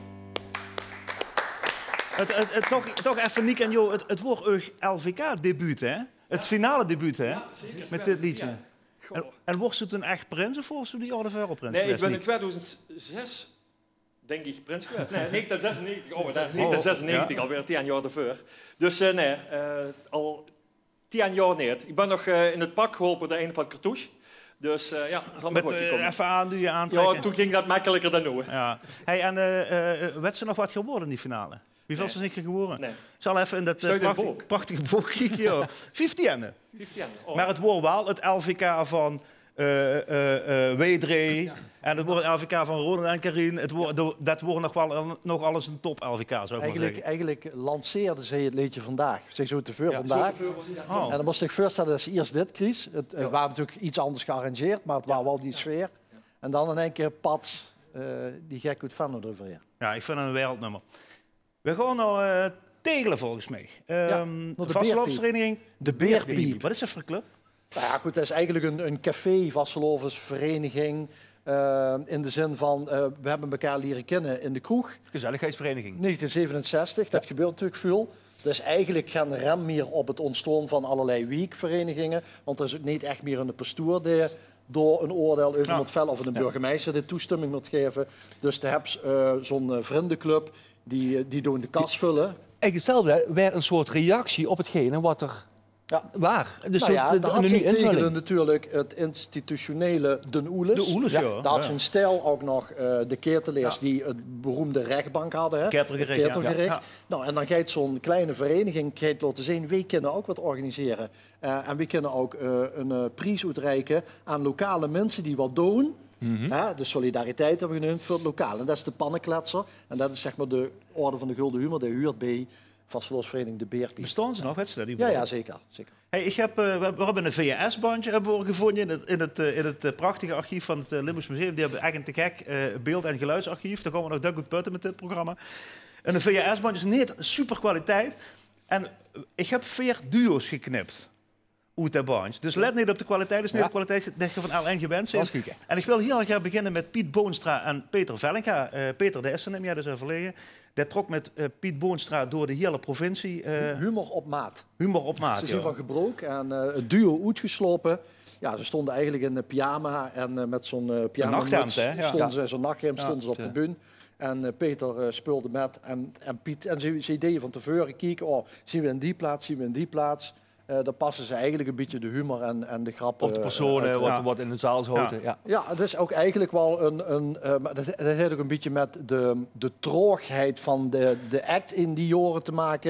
Speaker 2: Het, het, het, toch, toch even, Niek en Jo, het, het wordt uw L V K-debuut, hè? Het finale debuut, hè?
Speaker 11: Ja, zeker.
Speaker 2: Met dit liedje.
Speaker 11: Ja.
Speaker 2: En, en wordt ze toen echt prins of wordt ze die oude vuilprins?
Speaker 11: Nee, ik ben in tweeduizend zes, denk ik, prins geweest. Nee, negentien zesennegentig. Oh, negentien zesennegentig,
Speaker 2: ja.
Speaker 11: alweer tien jaar ervoor. Dus uh, nee, uh, al tien jaar niet. Ik ben nog uh, in het pak geholpen door een van Cartouche. Dus uh, ja, dat is allemaal
Speaker 2: Met,
Speaker 11: goed
Speaker 2: uh,
Speaker 11: gekomen.
Speaker 2: even aan, doe je aantrekken.
Speaker 11: Ja, toen ging dat makkelijker dan nu.
Speaker 2: Ja. Hey, en uh, uh, werd ze nog wat geworden in die finale? Wie veel
Speaker 11: Nee.
Speaker 2: is er zeker geworden?
Speaker 11: Nee.
Speaker 2: Ik zal even in dat uh,
Speaker 11: Stuit in
Speaker 2: prachtig,
Speaker 11: boek.
Speaker 2: prachtige boek kijken. joh. vijftien.
Speaker 11: vijftien. Oh.
Speaker 2: Maar het wordt wel het L V K van uh, uh, uh, Weedree. Ja. En het wordt het L V K van Ronan en Karin. Het wordt, de, dat wordt nog wel nog alles een top L V K, zou ik maar
Speaker 3: Eigenlijk,
Speaker 2: zeggen.
Speaker 3: eigenlijk lanceerde ze het liedje vandaag. Zeg zo te veel
Speaker 2: Ja,
Speaker 3: vandaag.
Speaker 11: Zo te veel was het.
Speaker 2: Oh.
Speaker 3: En dan moest ik voorstellen, dat is eerst dit, Chris. Het, het was natuurlijk iets anders gearrangeerd, maar het was wel die sfeer. En dan in één keer pats, uh, die gek uit Venlo erover.
Speaker 2: Ja, ik vind het een wereldnummer. We gaan nou uh, tegelen volgens mij. Um,
Speaker 3: naar de
Speaker 2: vastelovensvereniging
Speaker 3: De Beerpiep.
Speaker 2: Wat is dat voor club?
Speaker 3: Nou ja, goed, dat is eigenlijk een, een café, vastelovensvereniging. Uh, in de zin van, uh, we hebben elkaar leren kennen in de kroeg.
Speaker 2: Gezelligheidsvereniging.
Speaker 3: negentien zevenenzestig, dat gebeurt natuurlijk veel. Dat is eigenlijk geen rem meer op het ontstaan van allerlei weekverenigingen. Want er is ook niet echt meer een pastoor die door een oordeel over
Speaker 2: Ja.
Speaker 3: moet vellen of een burgemeester de toestemming moet geven. Dus daar heb je uh, zo'n uh, vriendenclub die, die doen de kas vullen.
Speaker 5: En hetzelfde werd een soort reactie op hetgene wat er
Speaker 3: Ja.
Speaker 5: waar. Dus
Speaker 3: Nou ja,
Speaker 5: de, de,
Speaker 3: daar
Speaker 5: de,
Speaker 3: had
Speaker 5: de
Speaker 3: ze
Speaker 5: nieuwe
Speaker 3: tegen
Speaker 5: invulling.
Speaker 3: natuurlijk het institutionele Den Oeles.
Speaker 2: De Oeles, ja.
Speaker 3: Daar had
Speaker 2: Ja.
Speaker 3: zijn stijl ook nog uh, de keerteleers
Speaker 2: Ja.
Speaker 3: die het beroemde rechtbank hadden. Hè?
Speaker 2: Ketelgericht,
Speaker 3: Het ketelgericht.
Speaker 2: ja. Ja.
Speaker 3: Nou, en dan ga je zo'n kleine vereniging gaat laten zien, wij kunnen ook wat organiseren. Uh, en we kunnen ook uh, een uh, prijs uitreiken aan lokale mensen die wat doen.
Speaker 2: Mhm.
Speaker 3: Hè? De solidariteit hebben we genoemd voor het lokaal. En dat is de pannekletser. En dat is zeg maar de orde van de Gulden Humor. Die huurt bij vastelovensvereniging De Beerpiep.
Speaker 2: Bestaan ze nog, weet je dat? Die
Speaker 3: Ja, ja, zeker. zeker.
Speaker 2: Hey, ik heb, uh, we we hebben een V H S-bandje hebben we gevonden in het, in het, uh, in het uh, prachtige archief van het uh, Limburgs Museum. Die hebben eigenlijk te gek uh, beeld- en geluidsarchief. Daar gaan we nog dat goed putten met dit programma. En een V H S-bandje is niet super kwaliteit. En uh, ik heb veer duo's geknipt. Uit dat bandje. Dus let niet op de kwaliteit. Dus niet
Speaker 5: Ja.
Speaker 2: de kwaliteit dat je van L N gewend bent.
Speaker 5: Als kijken.
Speaker 2: En ik wil heel graag beginnen met Piet Boonstra en Peter Vellinga. Uh, Peter de Essen, ja, dat is overleden. Dat trok met uh, Piet Boonstra door de hele provincie. Uh,
Speaker 3: Humor op maat.
Speaker 2: humor op maat.
Speaker 3: Ze zien
Speaker 2: ja.
Speaker 3: van gebroken en uh, het duo uitgeslopen. Ja, ze stonden eigenlijk in de pyjama en uh, met zo'n uh, pyjama
Speaker 2: nachthemd, hè? Ja.
Speaker 3: stonden
Speaker 2: Ja.
Speaker 3: ze zo'n nachthemd,
Speaker 2: Ja.
Speaker 3: stonden ze op de bühne. En uh, Peter uh, speelde met en, en Piet. En ze, ze deden van tevoren kijken, oh, zien we in die plaats, zien we in die plaats. Uh, dan passen ze eigenlijk een beetje de humor en, en de grappen.
Speaker 5: Of de personen,
Speaker 3: uh,
Speaker 5: wat,
Speaker 2: ja.
Speaker 5: wat in de zaal zoten.
Speaker 2: Ja.
Speaker 5: Ja.
Speaker 3: Ja, het is ook eigenlijk wel een... een uh, maar dat, dat heeft ook een beetje met de, de troogheid van de, de act in die jaren te maken.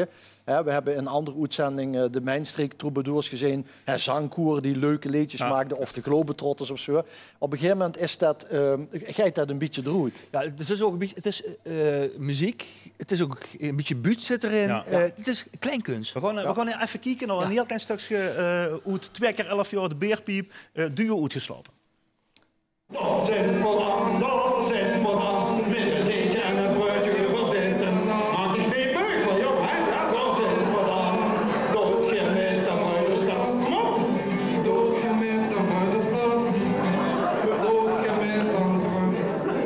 Speaker 3: Hè, we hebben in een andere uitzending uh, de Mijnstreek Troubadours gezien. Hè, zangkoeren die leuke liedjes
Speaker 2: Ja.
Speaker 3: maakten. Of de Globetrotters of zo. Op een gegeven moment is dat, uh, gaat dat een beetje eruit.
Speaker 5: Ja, het is ook een beetje, het is uh, muziek, het is ook een beetje buurt zit erin.
Speaker 2: Ja.
Speaker 5: Uh, het is kleinkunst.
Speaker 2: We gaan,
Speaker 5: Ja.
Speaker 2: we gaan even kijken naar een
Speaker 5: Ja.
Speaker 2: heel klein stukje uh, uit twee keer elf jaar de Beerpiep uh, duo uitgeslapen.
Speaker 7: Dat zit wat aan, dat zit wat aan. Met een liedje en een woordje verbinten. Maar die twee beugel, joh, hè? Ja, dat zit wat aan. Dood je met de muiderstad. Kom op! Dood je met de muiderstad. Dood je met de muiderstad.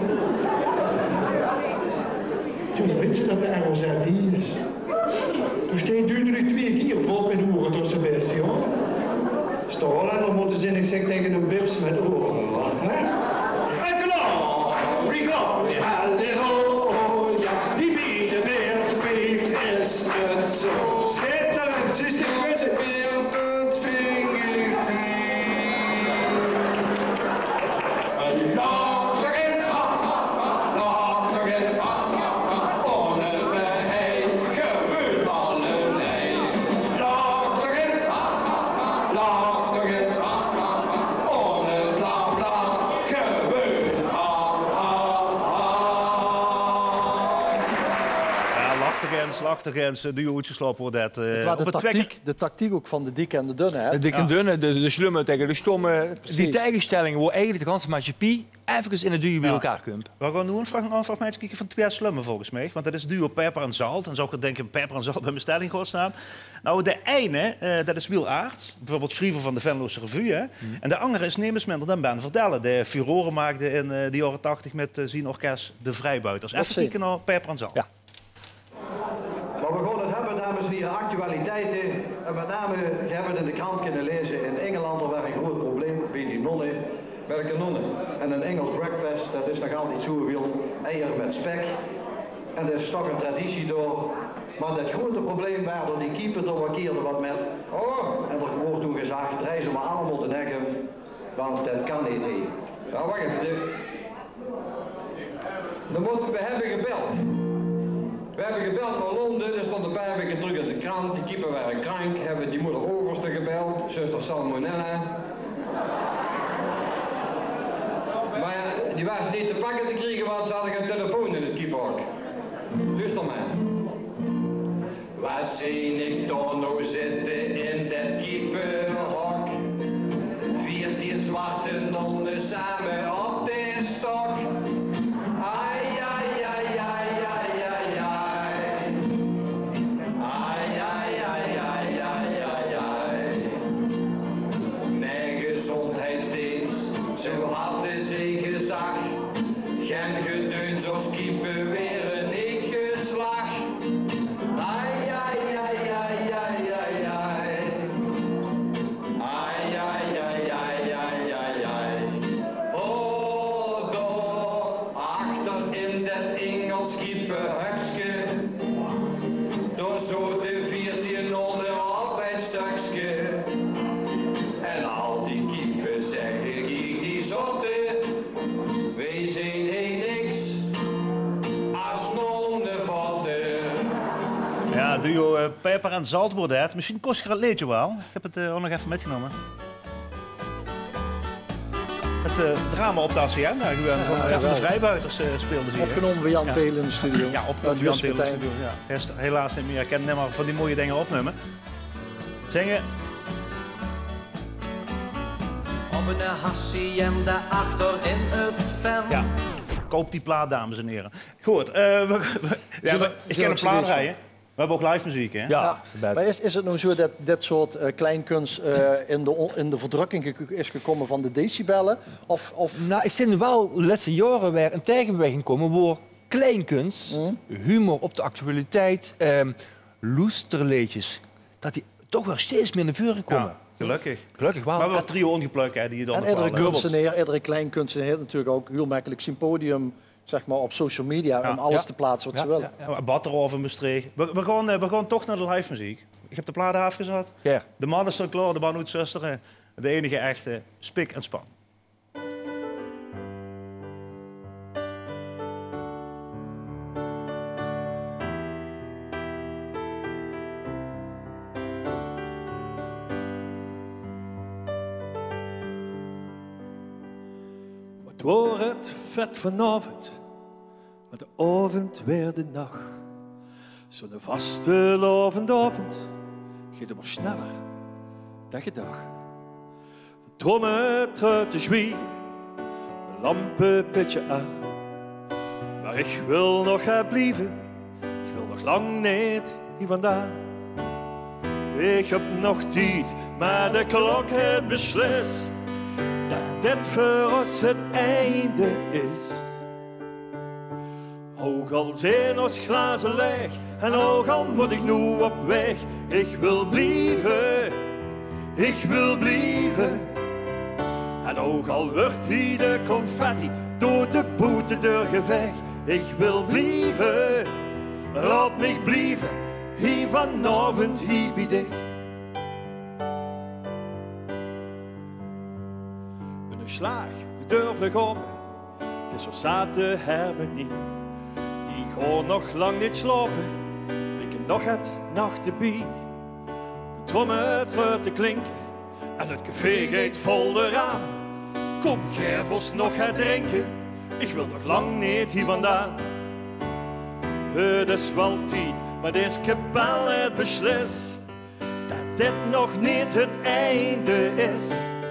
Speaker 7: Toen wist je dat de R O Z hier is. Toen steed u er twee keer vol met oren tussen best, joh. Stel, en dan moeten ze niks zeggen tegen een bips met oren. Hè? En klaar! We go! Halleluja! Die bieden weer piep is het zo. Schitterend! Is die kussen? Beeldend vingerveen. Laat nog eens af! Laat nog eens af! Onderweg gebeurt allerlei. Laat nog eens af! Laat nog eens af! Onder bla bla gebeurt
Speaker 2: Ja, Lachtergens, Lachtergens, duo uitgeslapen wordt dat. Uh,
Speaker 3: Het was de
Speaker 2: op het twee
Speaker 3: tactiek,
Speaker 2: keer-
Speaker 3: de tactiek ook van de dikke en de dunne. Hè?
Speaker 5: De dikke en dunne, de, de slumme tegen de stomme. Die tegenstellingen waar eigenlijk de ganse maatschappij even in het duo bij
Speaker 2: Ja.
Speaker 5: elkaar komt.
Speaker 2: We gaan nu een fragment, een fragmentje kijken van twee slummen volgens mij. Want dat is duo Pepper en Zalt. En zou ik denken, Pepper en Zalt bij mijn stelling godsnaam. Nou, de ene, uh, dat is Wiel Aert. Bijvoorbeeld schrijver van de Venloze Revue. Hè.
Speaker 5: Mhm.
Speaker 2: En de andere is nemens minder dan Ben Verdelle. De furoren maakte in uh, de jaren tachtig met uh, zijn orkest De Vrijbuiters.
Speaker 3: Dat
Speaker 2: Even
Speaker 3: zie.
Speaker 2: kijken naar Pepper en Zalt.
Speaker 5: Ja.
Speaker 12: Maar we gaan het hebben, dames en heren, actualiteiten. En met name, je hebt het in de krant kunnen lezen, in Engeland er was een groot probleem bij die nonnen. Welke nonnen? En een Engels breakfast, dat is nog altijd zo wild. Eieren met spek. En dat is toch een traditie door. Maar het grote probleem was dat die keeper er markeerde wat met. Oh, en er wordt toen gezegd, reizen maar allemaal te nekken, want dat kan niet heen.
Speaker 13: Nou, wacht even. Dan moeten we hebben gebeld. We hebben gebeld naar Londen, er stond een paar weken terug in de krant. Die keeper waren krank, hebben die moeder overste gebeld, zuster Salmonella. Maar ja, die waren ze niet te pakken te krijgen, want ze hadden geen telefoon in het keeperhok. Luister maar. Waar zie ik toch nou zitten in dat keeperhok? Veertien zwarte nonnen samen op de stok. Ai, ai, ai, ai, ai, ai, ai. Ai, ai, ai, ai, ai, ai, ai. Mijn gezondheidsdienst, zo hadden ze gezegd. Geen gedeun zoals keeper weer een niet geslacht. Ai, ai, ai, ai, ai, ai, ai. Ai, ai, ai, ai, ai, ai, ai. Oh, daar, achter in dat Engels keeperhukske. Door zo de veertien nonnen op een stukje. En al die keepers zeggen ik die zotte. Wij zijn heel niks als nonnen vatten.
Speaker 2: Ja, duo uh, Pepper en Zalt wordt het. Misschien kost je het liedje wel. Ik heb het uh, ook nog even metgenomen. Het uh, drama op de A C N, uh, van, uh,
Speaker 3: Ja,
Speaker 2: van de
Speaker 3: wel.
Speaker 2: Vrijbuiters uh, speelden ze hier.
Speaker 3: Opgenomen bij Jan
Speaker 2: Ja.
Speaker 3: Telen in de studio.
Speaker 2: Ja, op
Speaker 3: Met
Speaker 2: Jan
Speaker 3: Jus
Speaker 2: Telen in de
Speaker 3: Martijn.
Speaker 2: studio. Ja. Hij is helaas niet meer. Ik ken hem maar van die mooie dingen opnemen. Zingen.
Speaker 14: Op een hacienda achter in het ven.
Speaker 2: Ja. Koop die plaat, dames en heren. Goed, uh, we, we, ja, we, ik ken een plaat rijden. We hebben ook live muziek, hè?
Speaker 3: Ja, maar is, is het nou zo dat dit soort uh, kleinkunst uh, in, de, on- in de verdrukking ge- is gekomen van de decibellen? Of, of...
Speaker 5: Nou, ik zie wel de laatste jaren weer een tegenbeweging komen waar kleinkunst, humor op de actualiteit, um, loesterleedjes, dat die toch wel steeds meer naar voren komen.
Speaker 2: Ja, gelukkig.
Speaker 5: Gelukkig wel.
Speaker 2: Maar wel trio ongeplukt, hè, die je dan
Speaker 3: En
Speaker 2: nog
Speaker 3: iedere
Speaker 2: wel, uh,
Speaker 3: kunstenaar, iedere kleinkunstenaar heeft natuurlijk ook heel makkelijk zijn podium, zeg maar, op social media
Speaker 2: Ja.
Speaker 3: om alles
Speaker 2: Ja.
Speaker 3: te plaatsen wat ze willen.
Speaker 2: Ja, Batterhof en Maastricht. We, we, gaan, uh, we gaan toch naar de live muziek. Ik heb de plaat afgezet.
Speaker 5: Ja.
Speaker 2: De man is zo klaar, de man moet zusteren. De enige echte spik en span.
Speaker 6: wordt het vet vanavond, maar de avond weer de nacht. Zo'n vaste lavendavond gaat het maar sneller dan gedacht. De trommen uit te zwiegen, de lampen pitje aan. Maar ik wil nog gaan blijven, ik wil nog lang niet hier vandaan. Ik heb nog tijd, maar de klok heeft beslist dat dit voor ons het einde is. Ook al zijn ons glazen leeg en ook al moet ik nu op weg, ik wil blijven, ik wil blijven. En ook al wordt hier de confetti door de boetendeur geveegd, ik wil blijven, laat mij blijven, hier vanavond hier bij dich. Een slag, de deur vlug open, het is zo zaad de harmonie. Die gewoon nog lang niet slapen, blikken nog het nachten bij. De trommen te klinken en het café gaat vol eraan. Kom, geef nog het drinken, ik wil nog lang niet hier vandaan. Het is wel tijd, maar deze kabel het beslist dat dit nog niet het einde is.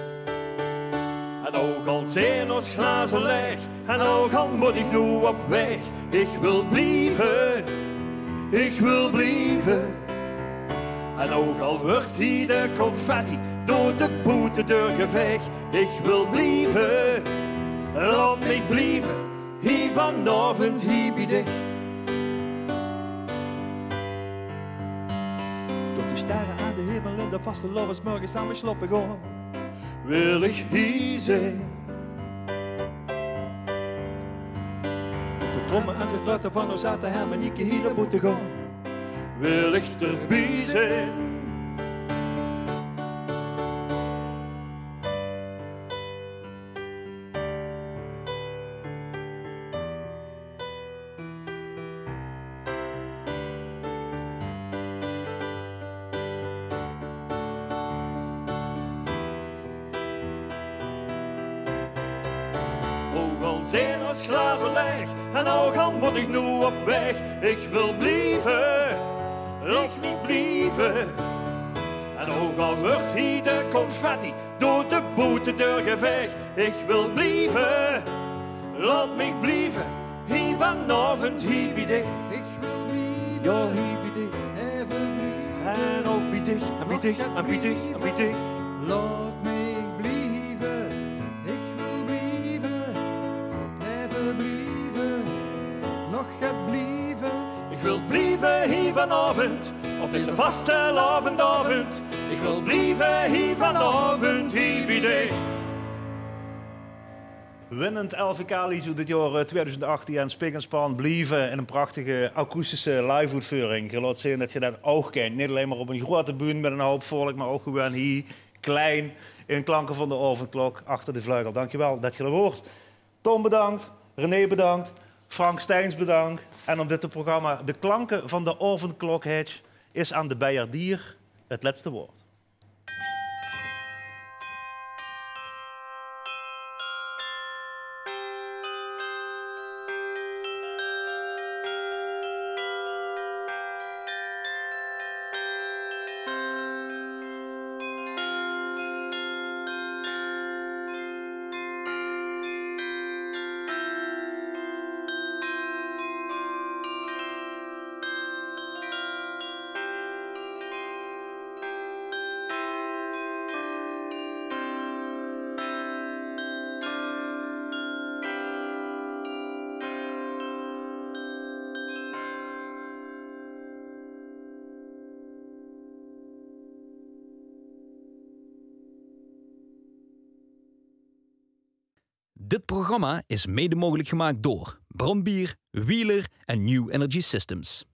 Speaker 6: En ook al zijn ons glazen leeg, en ook al moet ik nu op weg, ik wil blijven, ik wil blijven. En ook al wordt hier de confetti door de boetendeur geveegd, ik wil blijven, laat mij blijven, hier vanavond hier bij dich. Tot de sterren aan de hemel en de vaste lovers morgen samen sloppen gaan, wil ik hier zijn. Tot de trommen en de truiten van ons uit de harmonieke hier op moeten gaan, wil ik erbij zijn. Ook al zijn ons glazen leeg en ook al moet ik nu op weg, ik wil blijven, ik wil blijven. En ook al wordt hier de confetti door de boetendeur geveegd, ik wil blijven, laat mij blijven, hier vanavond hier bij dich. Ik wil blijven, ja hier bij dich, even blijven. En ook bij dich, en bij dich, en bij dich, en bij dich.
Speaker 15: Laat mij blijven, ik wil blijven, even blijven, nog gaat blijven.
Speaker 6: Ik wil blijven hier vanavond, op deze vaste lavendavond. Ik wil blijven hier vanavond, hier bij dich.
Speaker 2: Winnend L V K-liedje dit jaar twintig achttien en Spik en Span blijven in een prachtige akoestische live-uitvoering. Je laat zien dat je dat ook kent. Niet alleen maar op een grote bühne met een hoop volk, maar ook gewoon hier, klein, in klanken van de avondklok, achter de vleugel. Dankjewel dat je er hoort. Tom bedankt, René bedankt, Frank Steins bedankt. En op dit programma De Klanken van de Avondklok Hedge is aan de bijaardier het laatste woord.
Speaker 1: Dit programma is mede mogelijk gemaakt door Brandbier, Wheeler en New Energy Systems.